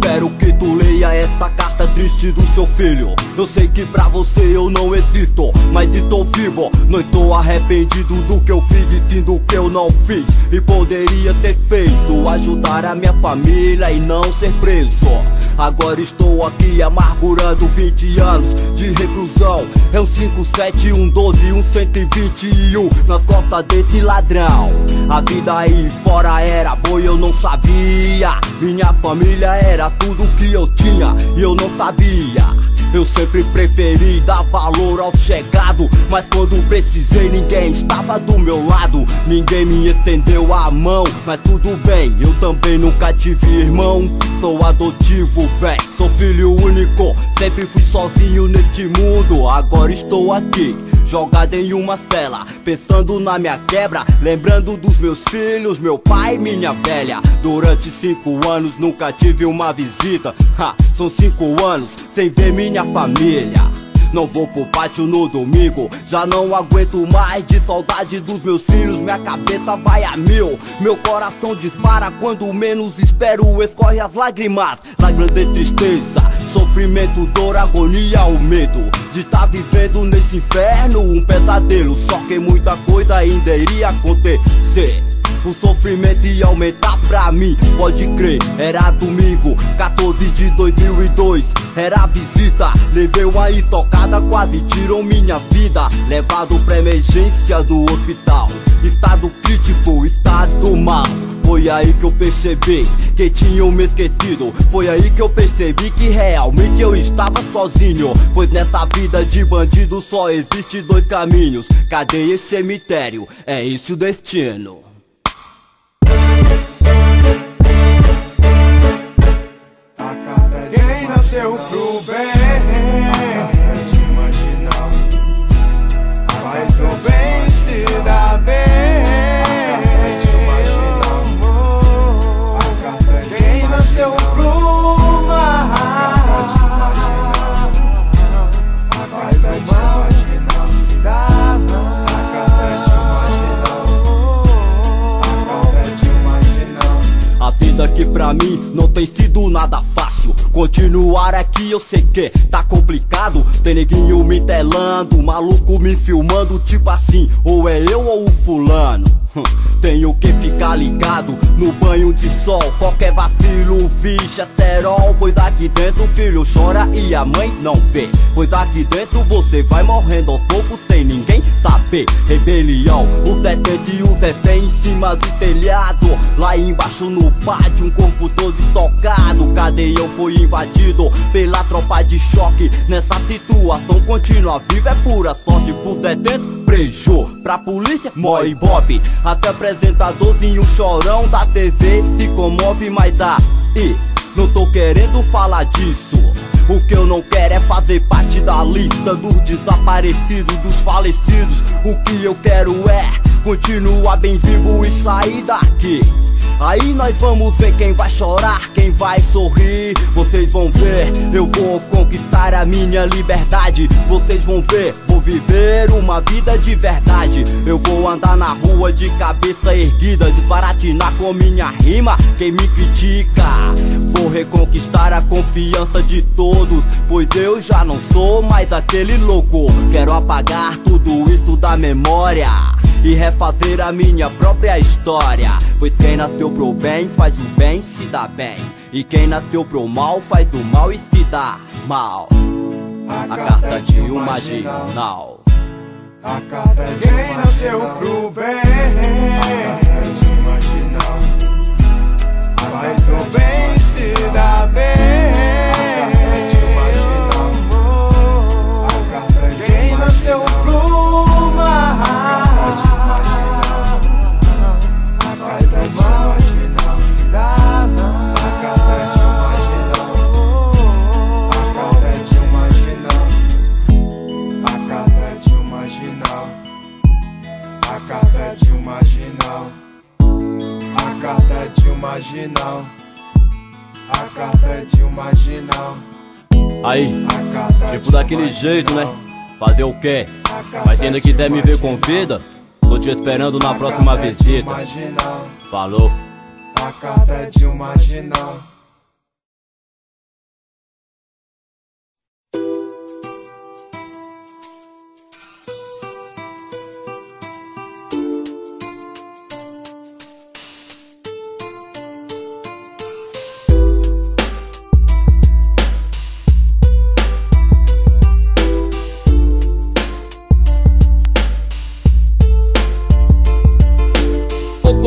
espero que tu leia esta carta triste do seu filho. Eu sei que pra você eu não existo, mas estou vivo. Não estou arrependido do que eu fiz e sim do que eu não fiz. E poderia ter feito, ajudar a minha família e não ser preso. Agora estou aqui amargurando vinte anos de reclusão. É um cinco, sete, um doze, um cento e vinte e um nas costas desse ladrão. A vida aí fora era boa e eu não sabia. Minha família era tudo que eu tinha e eu não sabia. Eu sempre preferi dar valor ao chegado, mas quando precisei ninguém estava do meu lado. Ninguém me estendeu a mão, mas tudo bem, eu também nunca tive irmão. Sou adotivo, véi, sou filho único. Sempre fui sozinho neste mundo, agora estou aqui jogado em uma cela, pensando na minha quebra, lembrando dos meus filhos, meu pai e minha velha. Durante cinco anos nunca tive uma visita, ha, são cinco anos sem ver minha família. Não vou pro pátio no domingo, já não aguento mais de saudade dos meus filhos. Minha cabeça vai a mil, meu coração dispara. Quando menos espero escorre as lágrimas, lágrimas de tristeza, sofrimento, dor, agonia, o medo de tá vivendo nesse inferno, um pesadelo. Só que muita coisa ainda iria acontecer. O sofrimento ia aumentar pra mim, pode crer. Era domingo, quatorze de dois mil e dois. Era a visita, levei uma estocada, quase tirou minha vida. Levado pra emergência do hospital, estado crítico, estado mal. Foi aí que eu percebi que tinham me esquecido. Foi aí que eu percebi que realmente eu estava sozinho. Pois nessa vida de bandido só existe dois caminhos: cadeia e cemitério, é esse o destino. Quem nasceu pro bem faz o bem se dá bem. Quem nasceu pro mal faz o mal se dá mal. A vida que pra mim não tem sido nada fácil. Continuar aqui eu sei que tá complicado. Tem neguinho me telando, maluco me filmando, tipo assim, ou é eu ou o fulano. hum, Tenho que ficar ligado no banho de sol. Qualquer vacilo, ficha, cerol. Pois aqui dentro o filho chora e a mãe não vê. Pois aqui dentro você vai morrendo aos poucos sem ninguém saber. Rebelião, os detentes e os reféns em cima do telhado. Lá embaixo no pátio, um corpo todo tocado. Cadeião foi invadido pela tropa de choque. Nessa situação continua viva é pura sorte. Pros detentos, preju, pra polícia, mó e bope. Até apresentadorzinho chorão da T V se comove, mas aí não tô querendo falar disso. O que eu não quero é fazer parte da lista dos desaparecidos, dos falecidos. O que eu quero é continuar bem vivo e sair daqui. Aí nós vamos ver quem vai chorar, quem vai sorrir. Vocês vão ver, eu vou conquistar a minha liberdade. Vocês vão ver, vou viver uma vida de verdade. Eu vou andar na rua de cabeça erguida, desbaratinar com minha rima quem me critica. Vou reconquistar a confiança de todos, pois eu já não sou mais aquele louco. Quero apagar tudo isso da memória e refazer a minha própria história. Pois quem nasceu pro bem faz o bem, se dá bem. E quem nasceu pro mal faz o mal e se dá mal. A carta de um marginal. A carta de quem nasceu pro bem faz o bem, se dá bem. Quem nasceu pro mal marginal, a carta de um marginal. Aí, tipo daquele jeito, né? Fazer o quê? Mas se ainda quiser me ver com vida, tô te esperando na próxima visita. Falou. A carta de um marginal.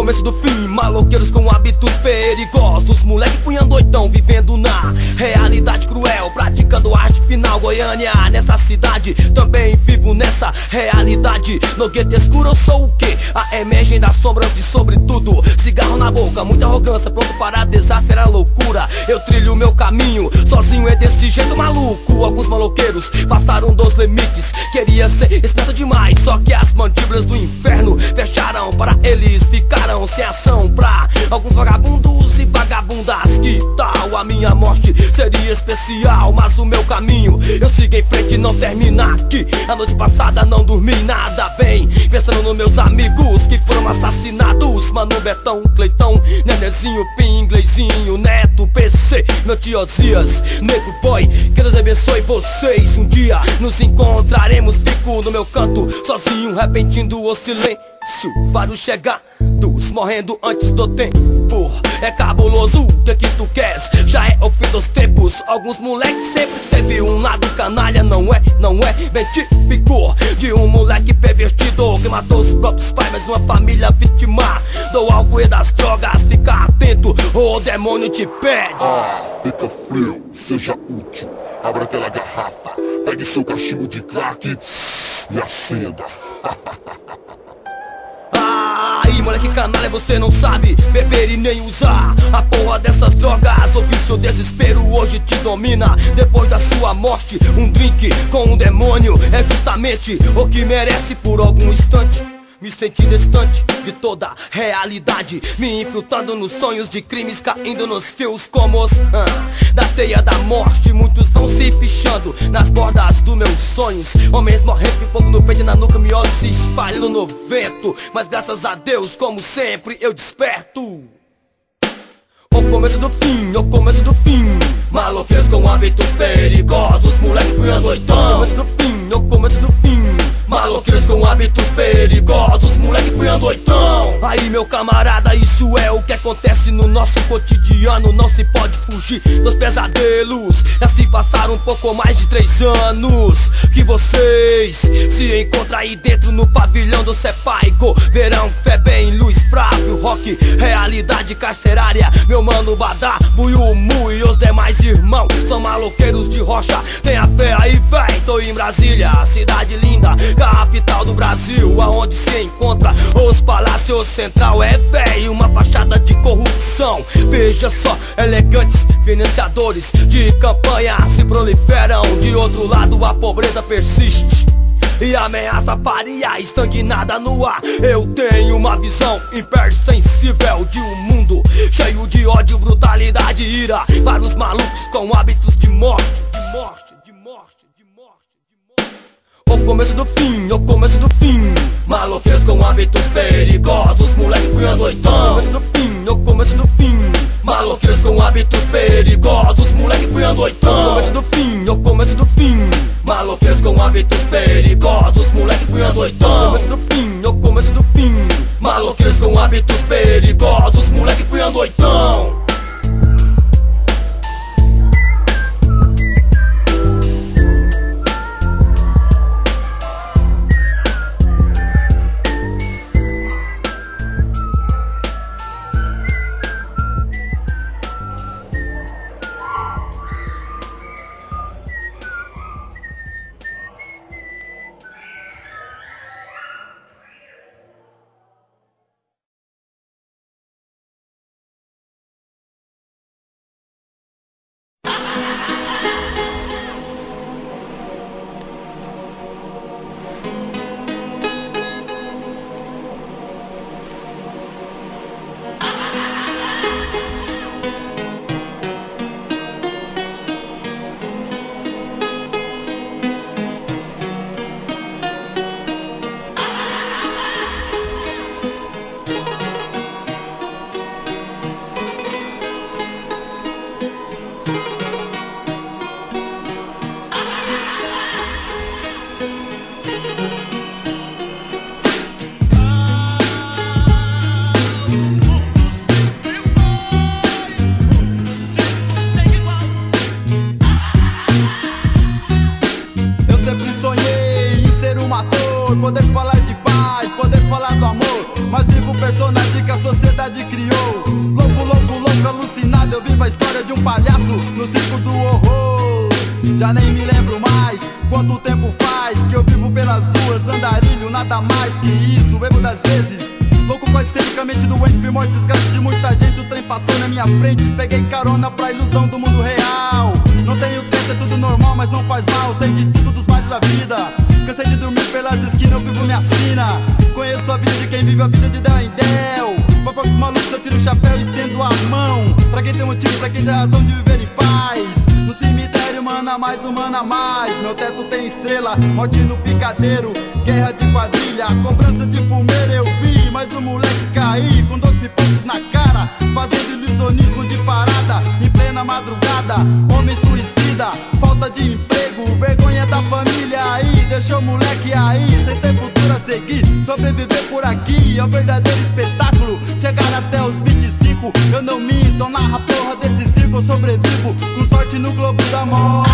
começo do fim, maloqueiros com hábitos perigosos, moleque punhando doidão, vivendo na realidade cruel, praticando arte final. Goiânia, nessa cidade, também vivo nessa realidade. No gueto escuro eu sou o quê? A emergem das sombras de sobretudo, cigarro na boca, muita arrogância, pronto para desafiar a loucura. Eu trilho meu caminho, sozinho é desse jeito maluco. Alguns maloqueiros passaram dos limites, queria ser esperto demais, só que as mandíbulas do inferno fecharam para eles, ficaram sem ação. Pra alguns vagabundos e vagabundas, que tal a minha morte seria especial? Mas o meu caminho eu sigo em frente, não termina aqui. A noite passada não dormi nada bem, pensando nos meus amigos que foram assassinados. Mano Betão, Cleitão, Nenezinho, Pingleizinho, Neto, P C, meu tio Osias, Nego Boy, que Deus abençoe vocês. Um dia nos encontraremos, fico no meu canto, sozinho, repentindo o silêncio. Vários chegados morrendo antes do tempo. É cabuloso, o que que tu queres? Já é o fim dos tempos. Alguns moleques sempre teve um lado canalha, não é, não é bem típico de um moleque pervertido que matou os próprios pais, mas uma família vítima do álcool e das drogas. Fica atento, o demônio te pede. Ah, fica frio, seja útil. Abra aquela garrafa, pegue seu cachimbo de crack e acenda. Aí, moleque canalha, você não sabe beber e nem usar a porra dessas drogas. O vício, o desespero hoje te domina. Depois da sua morte, um drink com um demônio é justamente o que merece por algum instante. Me senti distante de toda realidade, me infiltrando nos sonhos de crimes, caindo nos fios como os ah, da teia da morte. Muitos vão se pichando nas bordas dos meus sonhos. Homens morrendo, pipoco no peito e na nuca, miolos se espalhando no vento. Mas graças a Deus, como sempre, eu desperto. O começo do fim, o começo do fim. Maloqueiros com hábitos perigosos, moleque punhando oitão. O começo do fim, o começo do fim. Maloqueiros com hábitos perigosos, moleque punhando oitão. Aí, meu camarada, isso é o que acontece no nosso cotidiano. Não se pode fugir dos pesadelos. Já se passaram um pouco mais de três anos que vocês se encontram aí dentro no pavilhão do Cepaico. Verão, fé bem, luz, Flávio, rock, realidade carcerária. Meu mano Badá, Buyumu e os demais irmãos são maloqueiros de rocha. Tenha fé aí, véi, tô em Brasília, cidade linda, capital do Brasil, aonde se encontra os palácios central. É véi, uma fachada de corrupção. Veja só, elegantes financiadores de campanha se proliferam. De outro lado a pobreza persiste e a ameaça paria estagnada no ar. Eu tenho uma visão hipersensível de um mundo cheio de ódio, brutalidade e ira para os malucos com hábitos de morte, de morte, de morte, de morte, de morte. O começo do fim, o começo do fim. Maloqueiros com hábitos perigosos, moleque punhando oitão. O começo do fim, o começo do fim. Maloqueiros com hábitos perigosos, moleque punhando oitão. O começo do fim, o começo do fim. Maloqueiros com hábitos perigosos, moleque punhando oitão. O começo do fim, o começo do fim. Maloqueiros com hábitos perigosos, moleque punhando oitão. já nem me lembro mais quanto tempo faz que eu vivo pelas ruas, andarilho, nada mais que isso, bebo das vezes. Louco quase cegamente doente, vi morte desgraça de muita gente. O trem passou na minha frente, peguei carona pra ilusão do mundo real. Não tenho tempo, é tudo normal, mas não faz mal. Sei de tudo dos males da vida. Cansei de dormir pelas esquinas, eu vivo minha sina. Conheço a vida de quem vive a vida de del em del. Pra poucos malucos eu tiro o chapéu e estendo a mão. Pra quem tem motivo, pra quem tem razão de viver em paz. No cemitério, mana mais, humana mais. Meu teto tem estrela, morte no picadeiro. Guerra de quadrilha, cobrança de fumeira eu vi. Mas o moleque cair com dois pipocos na cara, fazendo ilusionismo de parada em plena madrugada. Homem suicida, falta de emprego, vergonha da família aí, deixou o moleque aí, sem ter futuro a seguir. Sobreviver por aqui é um verdadeiro espetáculo. Chegar até os vinte e cinco, eu não minto, narra a porra desse circo. Eu sobrevivo com sorte no globo da morte.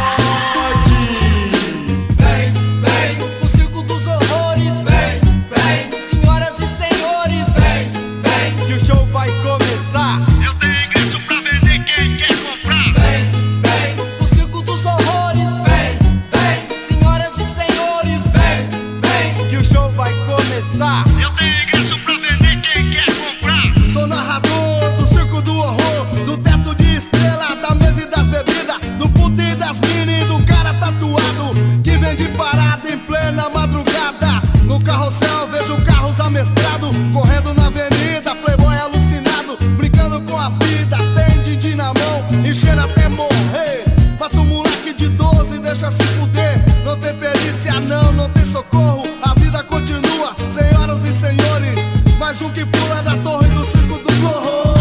Vem, vem, o circo dos horrores. Vem, vem, senhoras e senhores. Vem, vem, que o show vai começar. Eu tenho ingresso pra vender, quem quer comprar? Vem, vem, o circo dos horrores. Vem, vem, senhoras e senhores. Vem, vem, que o show vai começar. Eu tenho ingresso pra vender, quem quer comprar? Sou narrador do circo do horror, do teto de estrela, da mesa e das bebidas, do puto e das mini, do cara tatuado que vem de parada em plena madrugada. No carrossel vejo carros amestrados, correndo na avenida, playboy alucinado, brincando com a vida, tem din-din na mão, enchendo até morrer. Mata um moleque de doze e deixa se fuder. Não tem perícia não, não tem socorro, a vida continua, senhoras e senhores. Mais um que pula da torre do circo dos horrores.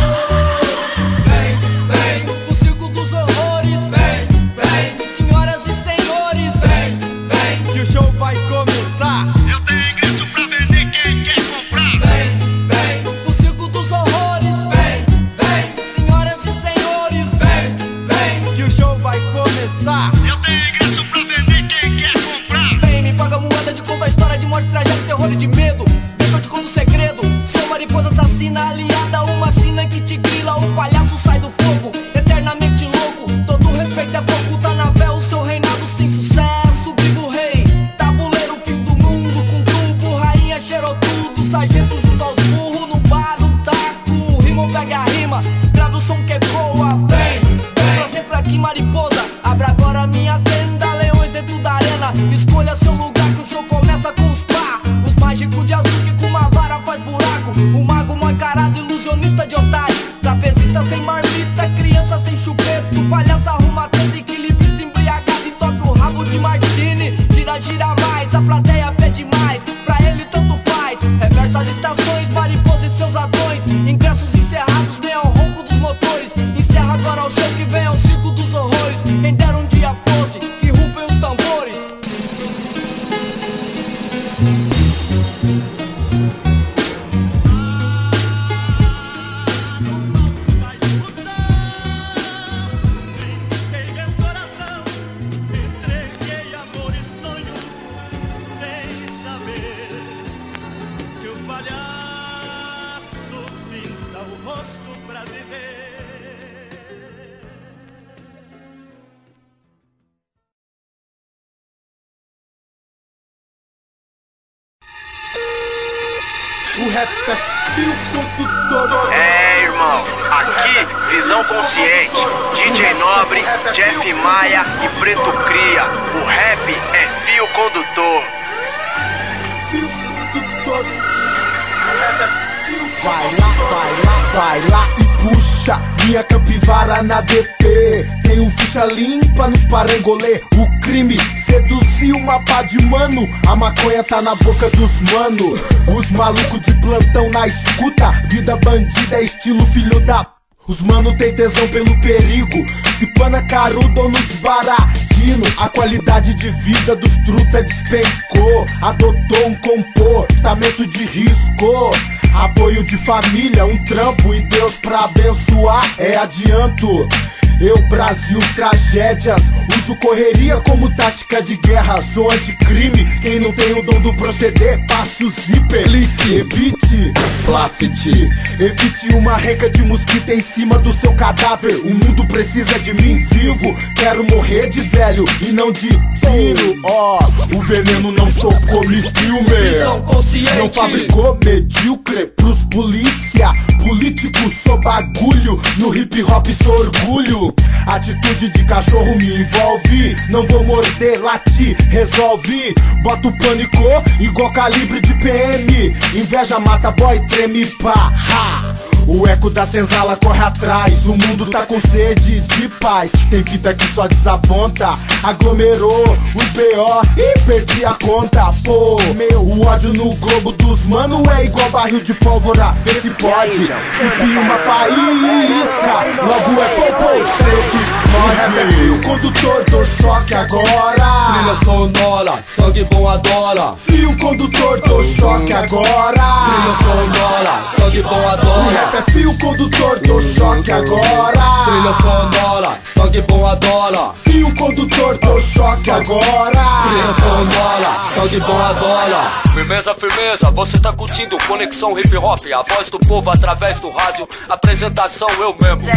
Vem, vem, o circo dos horrores. Vem, vem, senhoras e senhores. Vem, vem, que o show vai começar. Eu tenho ingresso pra vender, quem quer comprar? Vem, vem, o circo dos horrores. Vem, vem, senhoras e senhores. Vem, vem, que o show vai começar. Eu tenho ingresso pra vender, quem quer comprar? Vem, me paga moeda de conta a história de morte, tragédia, terror e de medo. Vem que eu te conto o segredo. Sou mariposa assassina aliada a uma sina que te grila. O palhaço sai do fogo, eternamente louco. Todo respeito é pouco, tá na véu o seu reinado sem sucesso. Vivo rei, tabuleiro, fim do mundo com tubo. Rainha cheirou tudo, sargento junto aos burros. Num bar, um taco, rima ou pega a rima. Grave o som que ecoa, vem, vem. Tô sempre aqui mariposa, abra agora minha tenda. Leões dentro da arena, escolha seu lugar que o show começa com os pá. Os mágicos de azul que com uma vara faz buraco. O mago mal encarado, ilusionista de otário. Trapezista sem marmita, criança sem chupeto. Palhaço arruma tenda, equilibrista embriagado e toca o rabo de martini. Gira, gira mais, a plateia pede mais. Pra ele tanto faz, reversa as estações. Mariposa e seus adões, ingressos encerrados, vem ao ronco dos motores. Encerra agora o show que vem ao circo dos horrores. Quem dera um dia fosse, que rufem os tambores. O rap é fio condutor. É, irmão, aqui, Visão Consciente, D J Nobre, Jeff Maia e Preto Cria. O rap é fio condutor. Fio condutor. Vai lá, vai lá, vai lá e puxa minha capivara na D P. Tenho ficha limpa nos parangolê. O crime seduziu uma pá de mano. A maconha tá na boca dos mano. Os malucos de plantão na escuta. Vida bandida é estilo filho da... Os mano tem tesão pelo perigo. Se pana carudo ou no desbaratino. A qualidade de vida dos truta despencou. Adotou um comportamento de risco. Apoio de família, um trampo e Deus pra abençoar é adianto. Eu, Brasil, tragédias. Uso correria como tática de guerra. Sou anticrime, quem não tem o dom do proceder, passa o zíper. Clique, evite, plafite. Evite uma renca de mosquito em cima do seu cadáver. O mundo precisa de mim vivo. Quero morrer de velho e não de tiro. Ó, oh, o veneno não chocou, me filme. Não fabricou medíocre pros polícia. Político, sou bagulho. No hip hop sou orgulho. Atitude de cachorro me envolve. Não vou morder, latir, resolve. Boto pânico igual calibre de P M. Inveja mata, boy, treme, pá, ha. O eco da senzala corre atrás. O mundo tá com sede de paz. Tem fita que só desaponta. Aglomerou os B O e perdi a conta. Pô, meu, o ódio no globo dos mano é igual barril de pólvora. Vê se pode, se uma faísca. Logo é popô, treta explode. O condutor do choque agora. Trilha sonora, sangue bom adora. Fio condutor do choque agora. Trilha sonora, sangue bom adora. É fio condutor do choque agora. Trilha sonora, sangue bom adora. Fio condutor do choque agora. Trilha sonora, sangue bom adora. Firmeza, firmeza, você tá curtindo Conexão Hip Hop, a voz do povo através do rádio. Apresentação eu mesmo.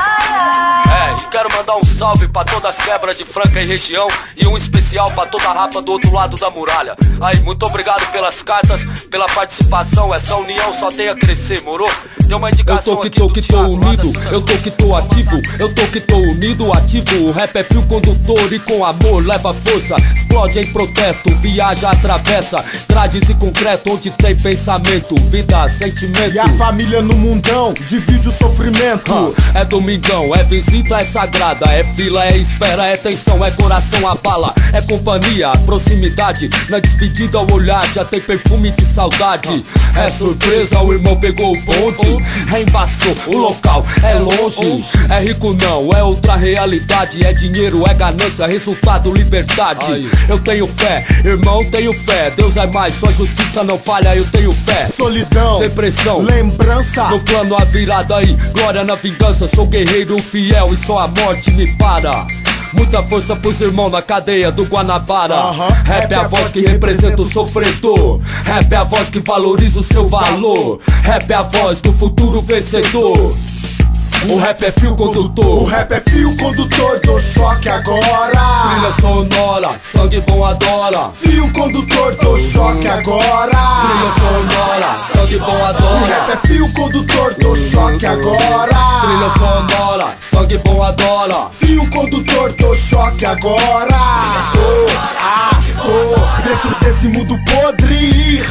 É, e quero mandar um salve pra todas as quebras de Franca e região. E um especial pra toda a rapa do outro lado da muralha. Aí, muito obrigado pelas cartas, pela participação. Essa união só tem a crescer, moro? Tem uma indicação. Eu tô que tô que tô unido, eu tô que tô ativo. Eu tô que tô unido, ativo. O rap é fio condutor e com amor leva força. Explode em protesto, viaja, atravessa. Grades e concreto onde tem pensamento, vida, sentimento. E a família no mundão divide o sofrimento. ah, É domingão, é visita, é sagrada. É fila, é espera, é tensão, é coração a bala. É companhia, proximidade. Na despedida ao olhar já tem perfume de saudade. É surpresa, o irmão pegou o ponte. Reembaçou, o local é longe. É rico não, é outra realidade. É dinheiro, é ganância, resultado, liberdade. Eu tenho fé, irmão, tenho fé. Deus é mais, sua justiça não falha, eu tenho fé. Solidão, depressão, lembrança. No plano a virada aí, glória na vingança. Sou guerreiro fiel e só a morte me para. Muita força pros irmãos na cadeia do Guanabara. uh-huh. Rap é a voz que representa o sofredor. Rap é a voz que valoriza o seu valor. Rap é a voz do futuro vencedor. O rap é fio condutor. O rap é fio condutor do choque agora. Trilha sonora, sangue bom adora. Fio condutor do choque agora. Trilha sonora, sangue bom adora. O rap é fio condutor do choque agora. Trilha sonora, sangue bom adora. Fio condutor do choque agora. Tô, ah, tô dentro desse mundo podre.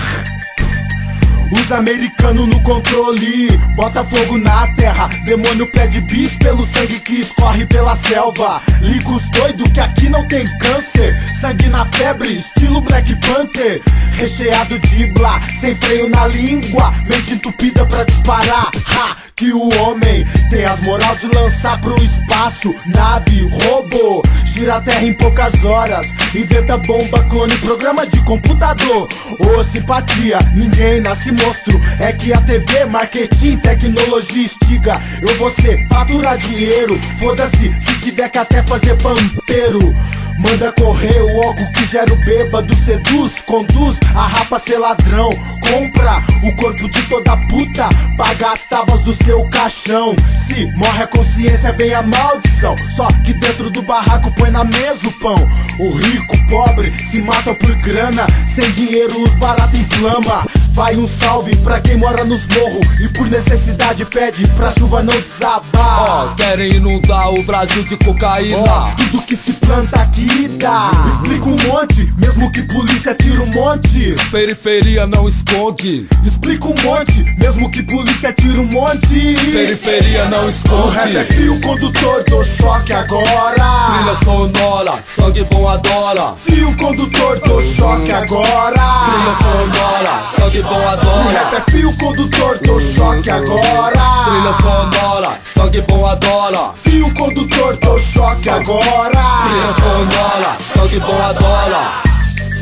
Os americanos no controle, bota fogo na terra. Demônio pede bis pelo sangue que escorre pela selva. Liga os doidos que aqui não tem câncer. Sangue na febre, estilo Black Panther. Recheado de blá, sem freio na língua. Mente entupida pra disparar. Ha! Que o homem tem as moral de lançar pro espaço. Nave, robô, gira a terra em poucas horas. Inventa bomba, clone, programa de computador. Ô simpatia, ninguém nasce monstro. É que a T V, marketing, tecnologia instiga. Eu vou ser, faturar dinheiro. Foda-se, se tiver que até fazer pampeiro. Manda correr o óculos que gera o bêbado. Seduz, conduz, a rapa ser ladrão. Compra o corpo de toda puta, paga as tábuas do seu caixão. Se morre a consciência, vem a maldição. Só que dentro do barraco põe na mesa o pão. O rico, pobre, se mata por grana. Sem dinheiro os baratos inflama. Vai um salve pra quem mora nos morros e por necessidade pede pra chuva não desabar. oh, Querem inundar o Brasil de cocaína. oh, Tudo que se planta aqui dá. Explica um monte, mesmo que polícia tira um monte. Periferia não esconde. Explica um monte, mesmo que polícia tira um monte. Periferia não esconde. O rap é fio condutor do choque agora. Trilha sonora, sangue bom adora. Fio condutor do choque agora. Trilha sonora, sangue bom adora. O rap é fio condutor do choque agora. Trilha sonora, sangue bom adora. Fio condutor do choque agora. Trilha sonora, sangue bom adora.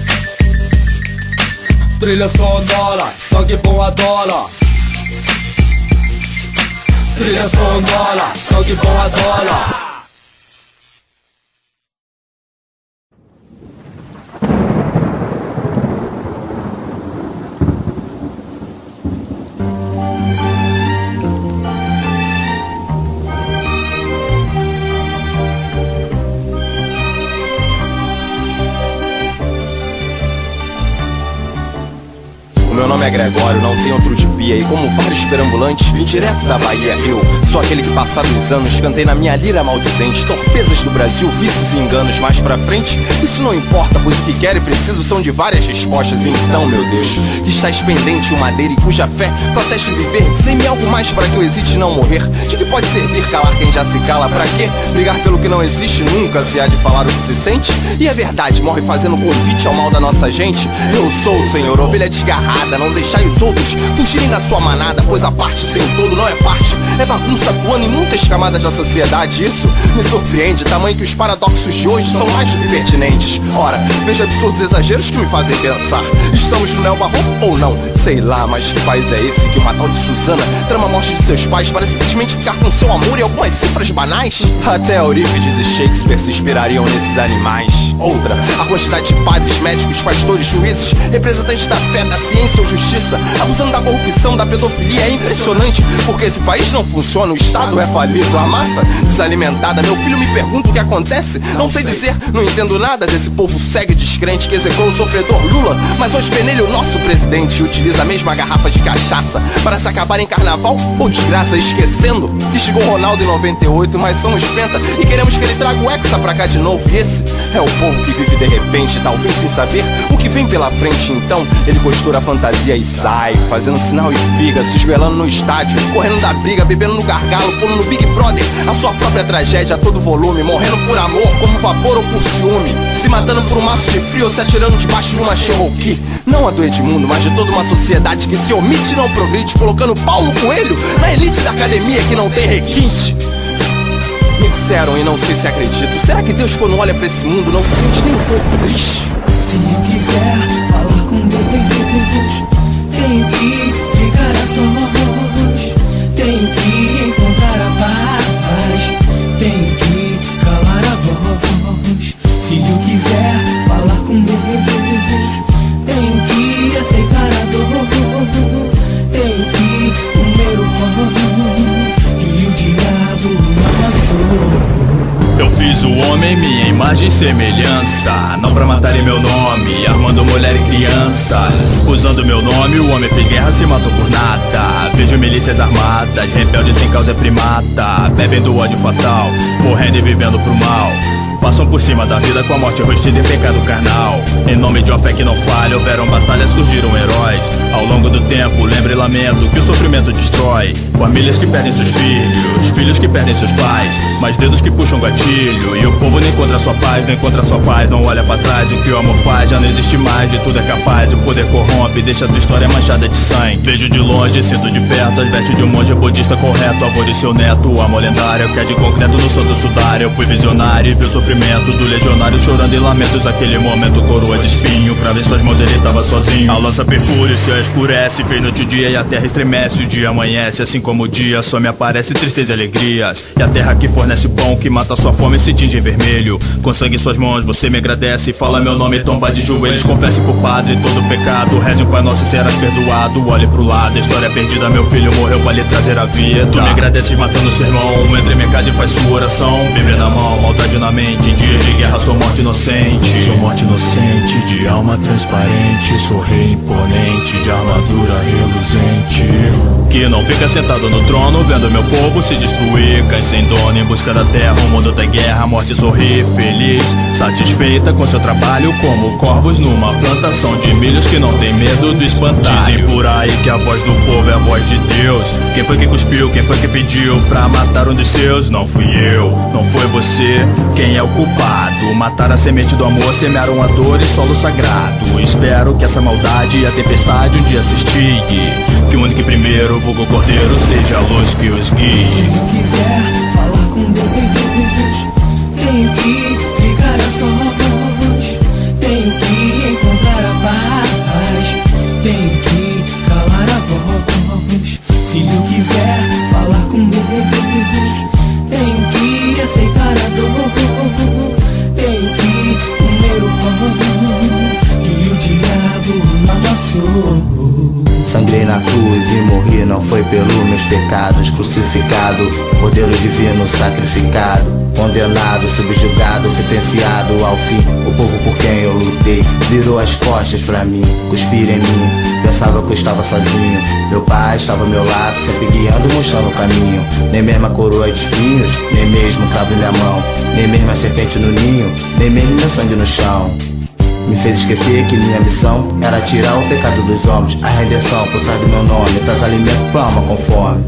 Trilha sonora, sangue bom adora. Trilha sonora, sangue bom adora. meu nome é Gregório, não tem outro de pia. E como vários perambulantes, vim direto da Bahia. Eu sou aquele que passados os anos cantei na minha lira maldizente torpezas do Brasil, vícios e enganos. Mais pra frente, isso não importa, pois o que quero e preciso são de várias respostas. Então, meu Deus, que estás pendente o madeira e cuja fé proteste viver, dizem-me algo mais para que eu hesite e não morrer. De que pode servir calar quem já se cala? Pra quê? Brigar pelo que não existe, nunca se há de falar o que se sente. E é verdade, morre fazendo convite ao mal da nossa gente. Eu sou, Senhor, ovelha desgarrada, não deixai os outros fugirem da sua manada, pois a parte sem todo não é parte, é bagunça atuando em muitas camadas da sociedade. Isso me surpreende, tamanho que os paradoxos de hoje são mais do que pertinentes. Ora, veja absurdos exageros que me fazem pensar. Estamos no neo-barroco ou não? Sei lá, mas que país é esse que uma tal de Suzana trama a morte de seus pais para simplesmente ficar com seu amor e algumas cifras banais? Até Eurípides e Shakespeare se inspirariam nesses animais. Outra, a quantidade de padres, médicos, pastores, juízes, representantes da fé, da ciência ou justiça, abusando da corrupção, da pedofilia, é impressionante. Porque esse país não funciona, o Estado é falido, a massa desalimentada. Meu filho me pergunta o que acontece, não sei dizer, não entendo nada desse povo cego e descrente que execrou o sofredor Lula, mas hoje penelha o nosso presidente e utiliza a mesma garrafa de cachaça para se acabar em carnaval ou desgraça, esquecendo que chegou Ronaldo em noventa e oito, mas somos penta e queremos que ele traga o Hexa pra cá de novo. E esse é o povo que vive de repente, talvez sem saber o que vem pela frente. Então ele costura a fantasia e sai, fazendo sinal e figa, se esgoelando no estádio, correndo da briga, bebendo no gargalo, pondo no Big Brother a sua própria tragédia a todo volume, morrendo por amor, como vapor ou por ciúme, se matando por um maço de frio ou se atirando debaixo de uma Cherokee. Não a do Edmundo, mas de toda uma sociedade que se omite e não progride, colocando Paulo Coelho na elite da academia que não tem requinte. Me disseram e não sei se acredito, será que Deus quando olha pra esse mundo não se sente nem um pouco triste? Se quiser falar com Deus, tem que ficar a sós, tem que encontrar a paz, tem que calar a voz. Se eu quiser falar com Deus, tem que aceitar a dor, tem que comer o pão que o diabo amassou. Eu fiz o homem, minha imagem e semelhança, não pra matarem meu nome, armando mulher e crianças. Usando meu nome, o homem fez guerra, se matou por nada. Vejo milícias armadas, rebeldes sem causa é primata, bebem do ódio fatal, morrendo e vivendo pro mal. Passam por cima da vida com a morte rostida em pecado carnal. Em nome de uma fé que não falha, houveram batalhas, surgiram heróis. Ao longo do tempo, lembro e lamento que o sofrimento destrói. Famílias que perdem seus filhos, filhos que perdem seus pais, mais dedos que puxam gatilho. E o povo não encontra sua paz, não encontra sua paz, não olha pra trás. O que o amor faz já não existe mais, de tudo é capaz. O poder corrompe, deixa sua história manchada de sangue. Vejo de longe, sinto de perto as vestes de um monge budista correto. Avô de seu neto, o amor lendário que é de concreto no santo sudário. Eu fui visionário e vi o sofrimento do legionário chorando em lamentos. Aquele momento coroa de espinho, crava em suas mãos, ele tava sozinho. A lança perfura, o céu escurece, vem noite e dia e a terra estremece. O dia amanhece, assim como o dia, só me aparece tristeza e alegrias. E a terra que fornece pão, que mata sua fome, se tinge em vermelho. Com sangue em suas mãos, você me agradece, fala meu nome, tomba de joelhos, confesse pro Padre todo o pecado. Reze o Pai Nosso e serás perdoado. Olhe pro lado, a história perdida, meu filho morreu pra lhe trazer a vida. Tu me agradeces matando seu irmão, entre minha casa e faz sua oração. Bíblia na mão, maldade na mente, em dia de guerra sou morte inocente. Sou morte inocente, de alma transparente, sou rei imponente, de armadura reluzente, que não fica sentado no trono vendo meu povo se destruir. Cães sem dono em busca da terra, o mundo tem guerra, a morte sorri feliz, satisfeita com seu trabalho, como corvos numa plantação de milhos que não tem medo do espantalho. Dizem por aí que a voz do povo é a voz de Deus. Quem foi que cuspiu, quem foi que pediu pra matar um dos seus? Não fui eu, não foi você, quem é o culpado? Matar a semente do amor, semearam a dor em solo sagrado. Espero que essa maldade e a tempestade um dia se extingue, que o único e primeiro, vulgo cordeiro, seja a luz que os guie. Se eu quiser falar com Deus, tenho que ficar a sós, tenho que encontrar a paz, tenho que calar a voz. Se eu quiser falar com Deus, tenho que aceitar a dor, tenho que comer o pão que o diabo amassou. Sangrei na cruz e morri, não foi pelos meus pecados. Crucificado, cordeiro divino sacrificado, condenado, subjugado, sentenciado ao fim. O povo por quem eu lutei virou as costas pra mim, cuspiram em mim, pensava que eu estava sozinho. Meu pai estava ao meu lado, sempre guiando, mostrando o caminho. Nem mesmo a coroa de espinhos, nem mesmo o cravo em minha mão, nem mesmo a serpente no ninho, nem mesmo meu sangue no chão. Me fez esquecer que minha missão era tirar o pecado dos homens. A redenção por trás do meu nome traz alimento pra alma com fome.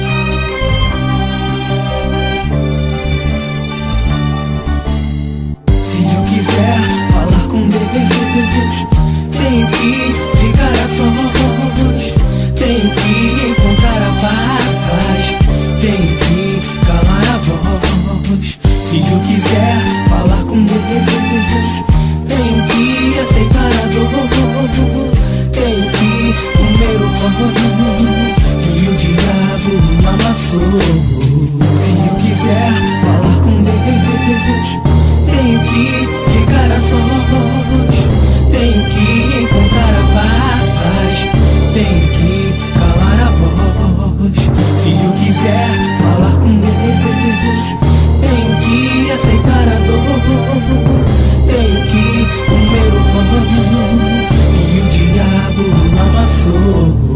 Se eu quiser falar com Deus, tenho que ficar a sós, tenho que encontrar a paz, tenho que calar a voz. Se eu quiser falar com Deus, tenho que aceitar a dor, tenho que comer o pão que o diabo amassou. Se eu quiser falar com Deus, tenho que ficar a sós, tenho que encontrar a paz, tenho que calar a voz. Se eu quiser falar com Deus, tenho que aceitar a dor, tenho que comer o pão que o diabo amassou.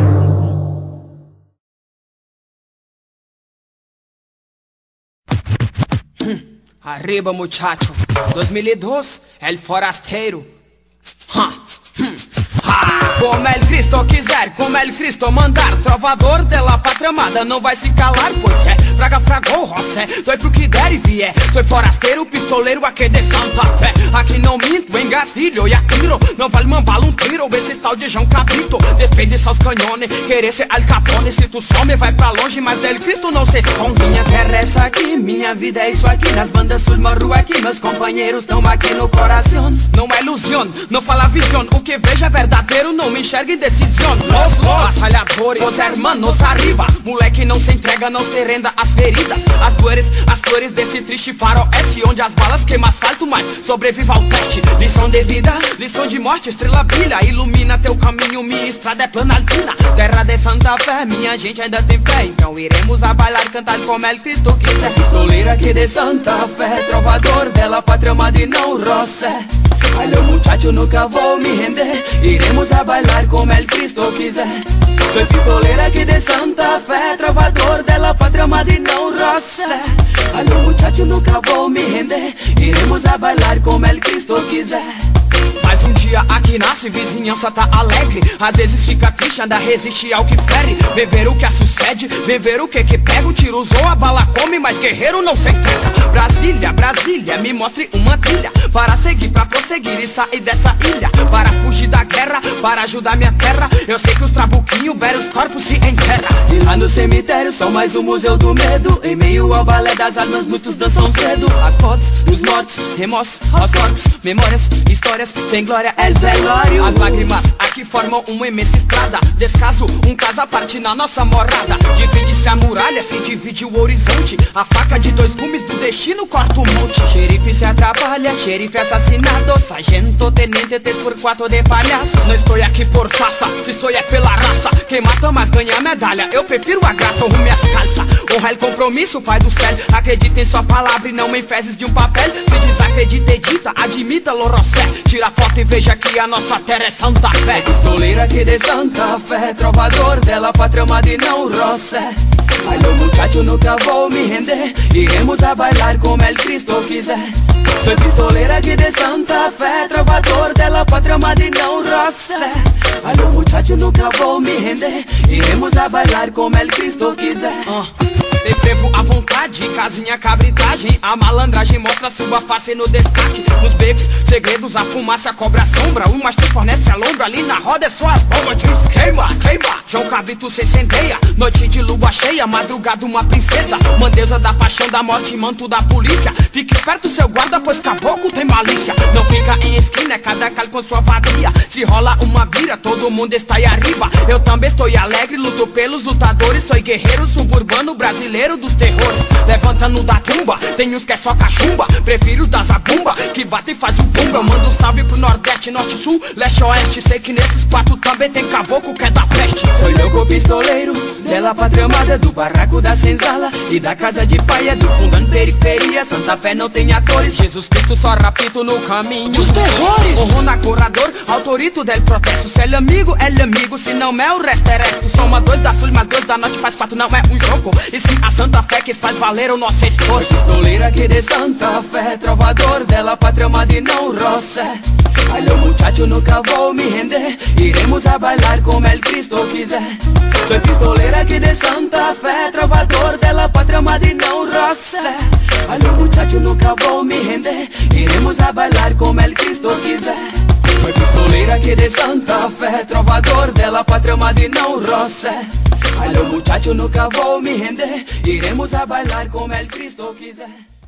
Arriba, muchacho. dois mil e dois, El Forasteiro. Ha, hum, ha. Como el Cristo quiser, como el Cristo mandar, trovador dela pátria amada não vai se calar, pois é praga, fragou, roçé, doi pro que der e vier. Sou forasteiro, pistoleiro aqui de Santa Fé. Aqui não minto, engatilho e atiro, não vale mambala um tiro, esse tal de João Cabrito. Desperdiça os canhones, querer ser Al Capone. Se tu some vai pra longe, mas del Cristo não se esconde. Minha terra é essa aqui, minha vida é isso aqui. Nas bandas sul morro aqui, meus companheiros estão aqui no coração. Não é ilusão, não fala visão, o que vejo é verdadeiro, não me enxerga indecisão. Los, los, batalhadores, os hermanos arriba, moleque não se entrega, não se renda às feridas. As flores, as flores desse triste faroeste, onde as balas queimam asfalto, mas sobreviva ao teste. Lição de vida, lição de morte, estrela brilha, ilumina teu caminho, minha estrada é planaltina. Terra de Santa Fé, minha gente ainda tem fé, então iremos a bailar, cantar como el Cristo quiser. Pistoleira aqui de Santa Fé, trovador dela pátria amada e não roçé. Olha, muchacho, nunca vou me render, iremos a bailar como el Cristo quiser. Sou pistoleira aqui de Santa Fé, trovador dela pátria amada e não roçé. Olha, muchacho, nunca vou me render, iremos a bailar como el Cristo quiser. Mas um dia aqui nasce, vizinhança tá alegre, às vezes fica triste, ainda resiste ao que fere. Beber o que a sucede, beber o que que pega. O tiro usou, a bala come, mas guerreiro não se entrega. Brasília, Brasília, me mostre uma trilha para seguir, pra prosseguir e sair dessa ilha. Para fugir da guerra, para ajudar minha terra. Eu sei que os trabuquinhos, velhos corpos se enterram. E lá no cemitério, só mais um museu do medo. Em meio ao balé das almas, muitos dançam cedo. As fotos, os mortos, remorsos, aos corpos, memórias, histórias sem glória, el velório. As lágrimas aqui formam uma imensa estrada. Descaso, um caso à parte na nossa morada. Divide-se a muralha, se divide o horizonte. A faca de dois gumes do destino corta o monte. Xerife se atrapalha, xerife assassinado. Sargento, tenente, três por quatro de palhaço. Não estou aqui por taça, se estou é pela raça. Quem mata mais ganha medalha, eu prefiro a graça. Honro minhas calças, honra o compromisso, pai do céu. Acredita em sua palavra e não em fezes de um papel. Se desacredita, edita, admita, lorossé. Tira foto e veja que a nossa terra é Santa Fé. Pistoleira aqui de Santa Fé, trovador dela pátria amada e não roçé. Olha, muchacho, nunca vou me render, iremos a bailar como el Cristo quiser. Sou pistoleira aqui de Santa Fé, trovador dela pátria amada e não roçé. Olha, muchacho, nunca vou me render, iremos a bailar como el Cristo quiser. uh. Efevo à vontade, casinha cabritagem. A malandragem mostra sua face no destaque. Nos becos, segredos, a fumaça cobra a sombra. O mastro fornece a lombra, ali na roda é só as bombas. Diz queima, queima, João Cabrito se incendeia. Noite de lua cheia, madrugada uma princesa. Mandeusa da paixão, da morte, manto da polícia. Fique perto seu guarda, pois caboclo tem malícia. Não fica em esquina, cada cal com sua vadia. Se rola uma vira, todo mundo está aí arriba. Eu também estou alegre, luto pelos lutadores. Sou guerreiro suburbano brasileiro dos terrores. Levantando da tumba, tem uns que é só cachumba. Prefiro das zabumba, que bate e faz o bumba. Eu mando um salve pro Nordeste, Norte, Sul, Leste, Oeste. Sei que nesses quatro também tem caboclo que é da peste. Sou louco pistoleiro, dela pátria amada, do barraco da senzala e da casa de paia, do fundão periferia. Santa Fé não tem atores, Jesus Cristo só rapito no caminho dos terrores. Honro na cor autorito del protesto. Se ele amigo, ele amigo, se não é o resto é resto. Soma dois da sul, mais dois da norte faz quatro, não é um jogo. E sim a Santa Fé que faz valer o nosso esforço. Pistoleiro aqui de Santa Fé, trovador dela pátria, mas de não roça. Olha, muchacho, nunca vou me render. Iremos a bailar como el Cristo quiser. Sou pistoleiro aqui de Santa Fé, trovador dela pátria, mas de não roça. Olha, muchacho, nunca vou me render. Iremos a bailar como el Cristo quiser. Sou pistoleiro aqui de Santa Fé, trovador dela pátria, mas de não roça. Olha, muchacho, nunca vou me render. Iremos a bailar como el Cristo quiser.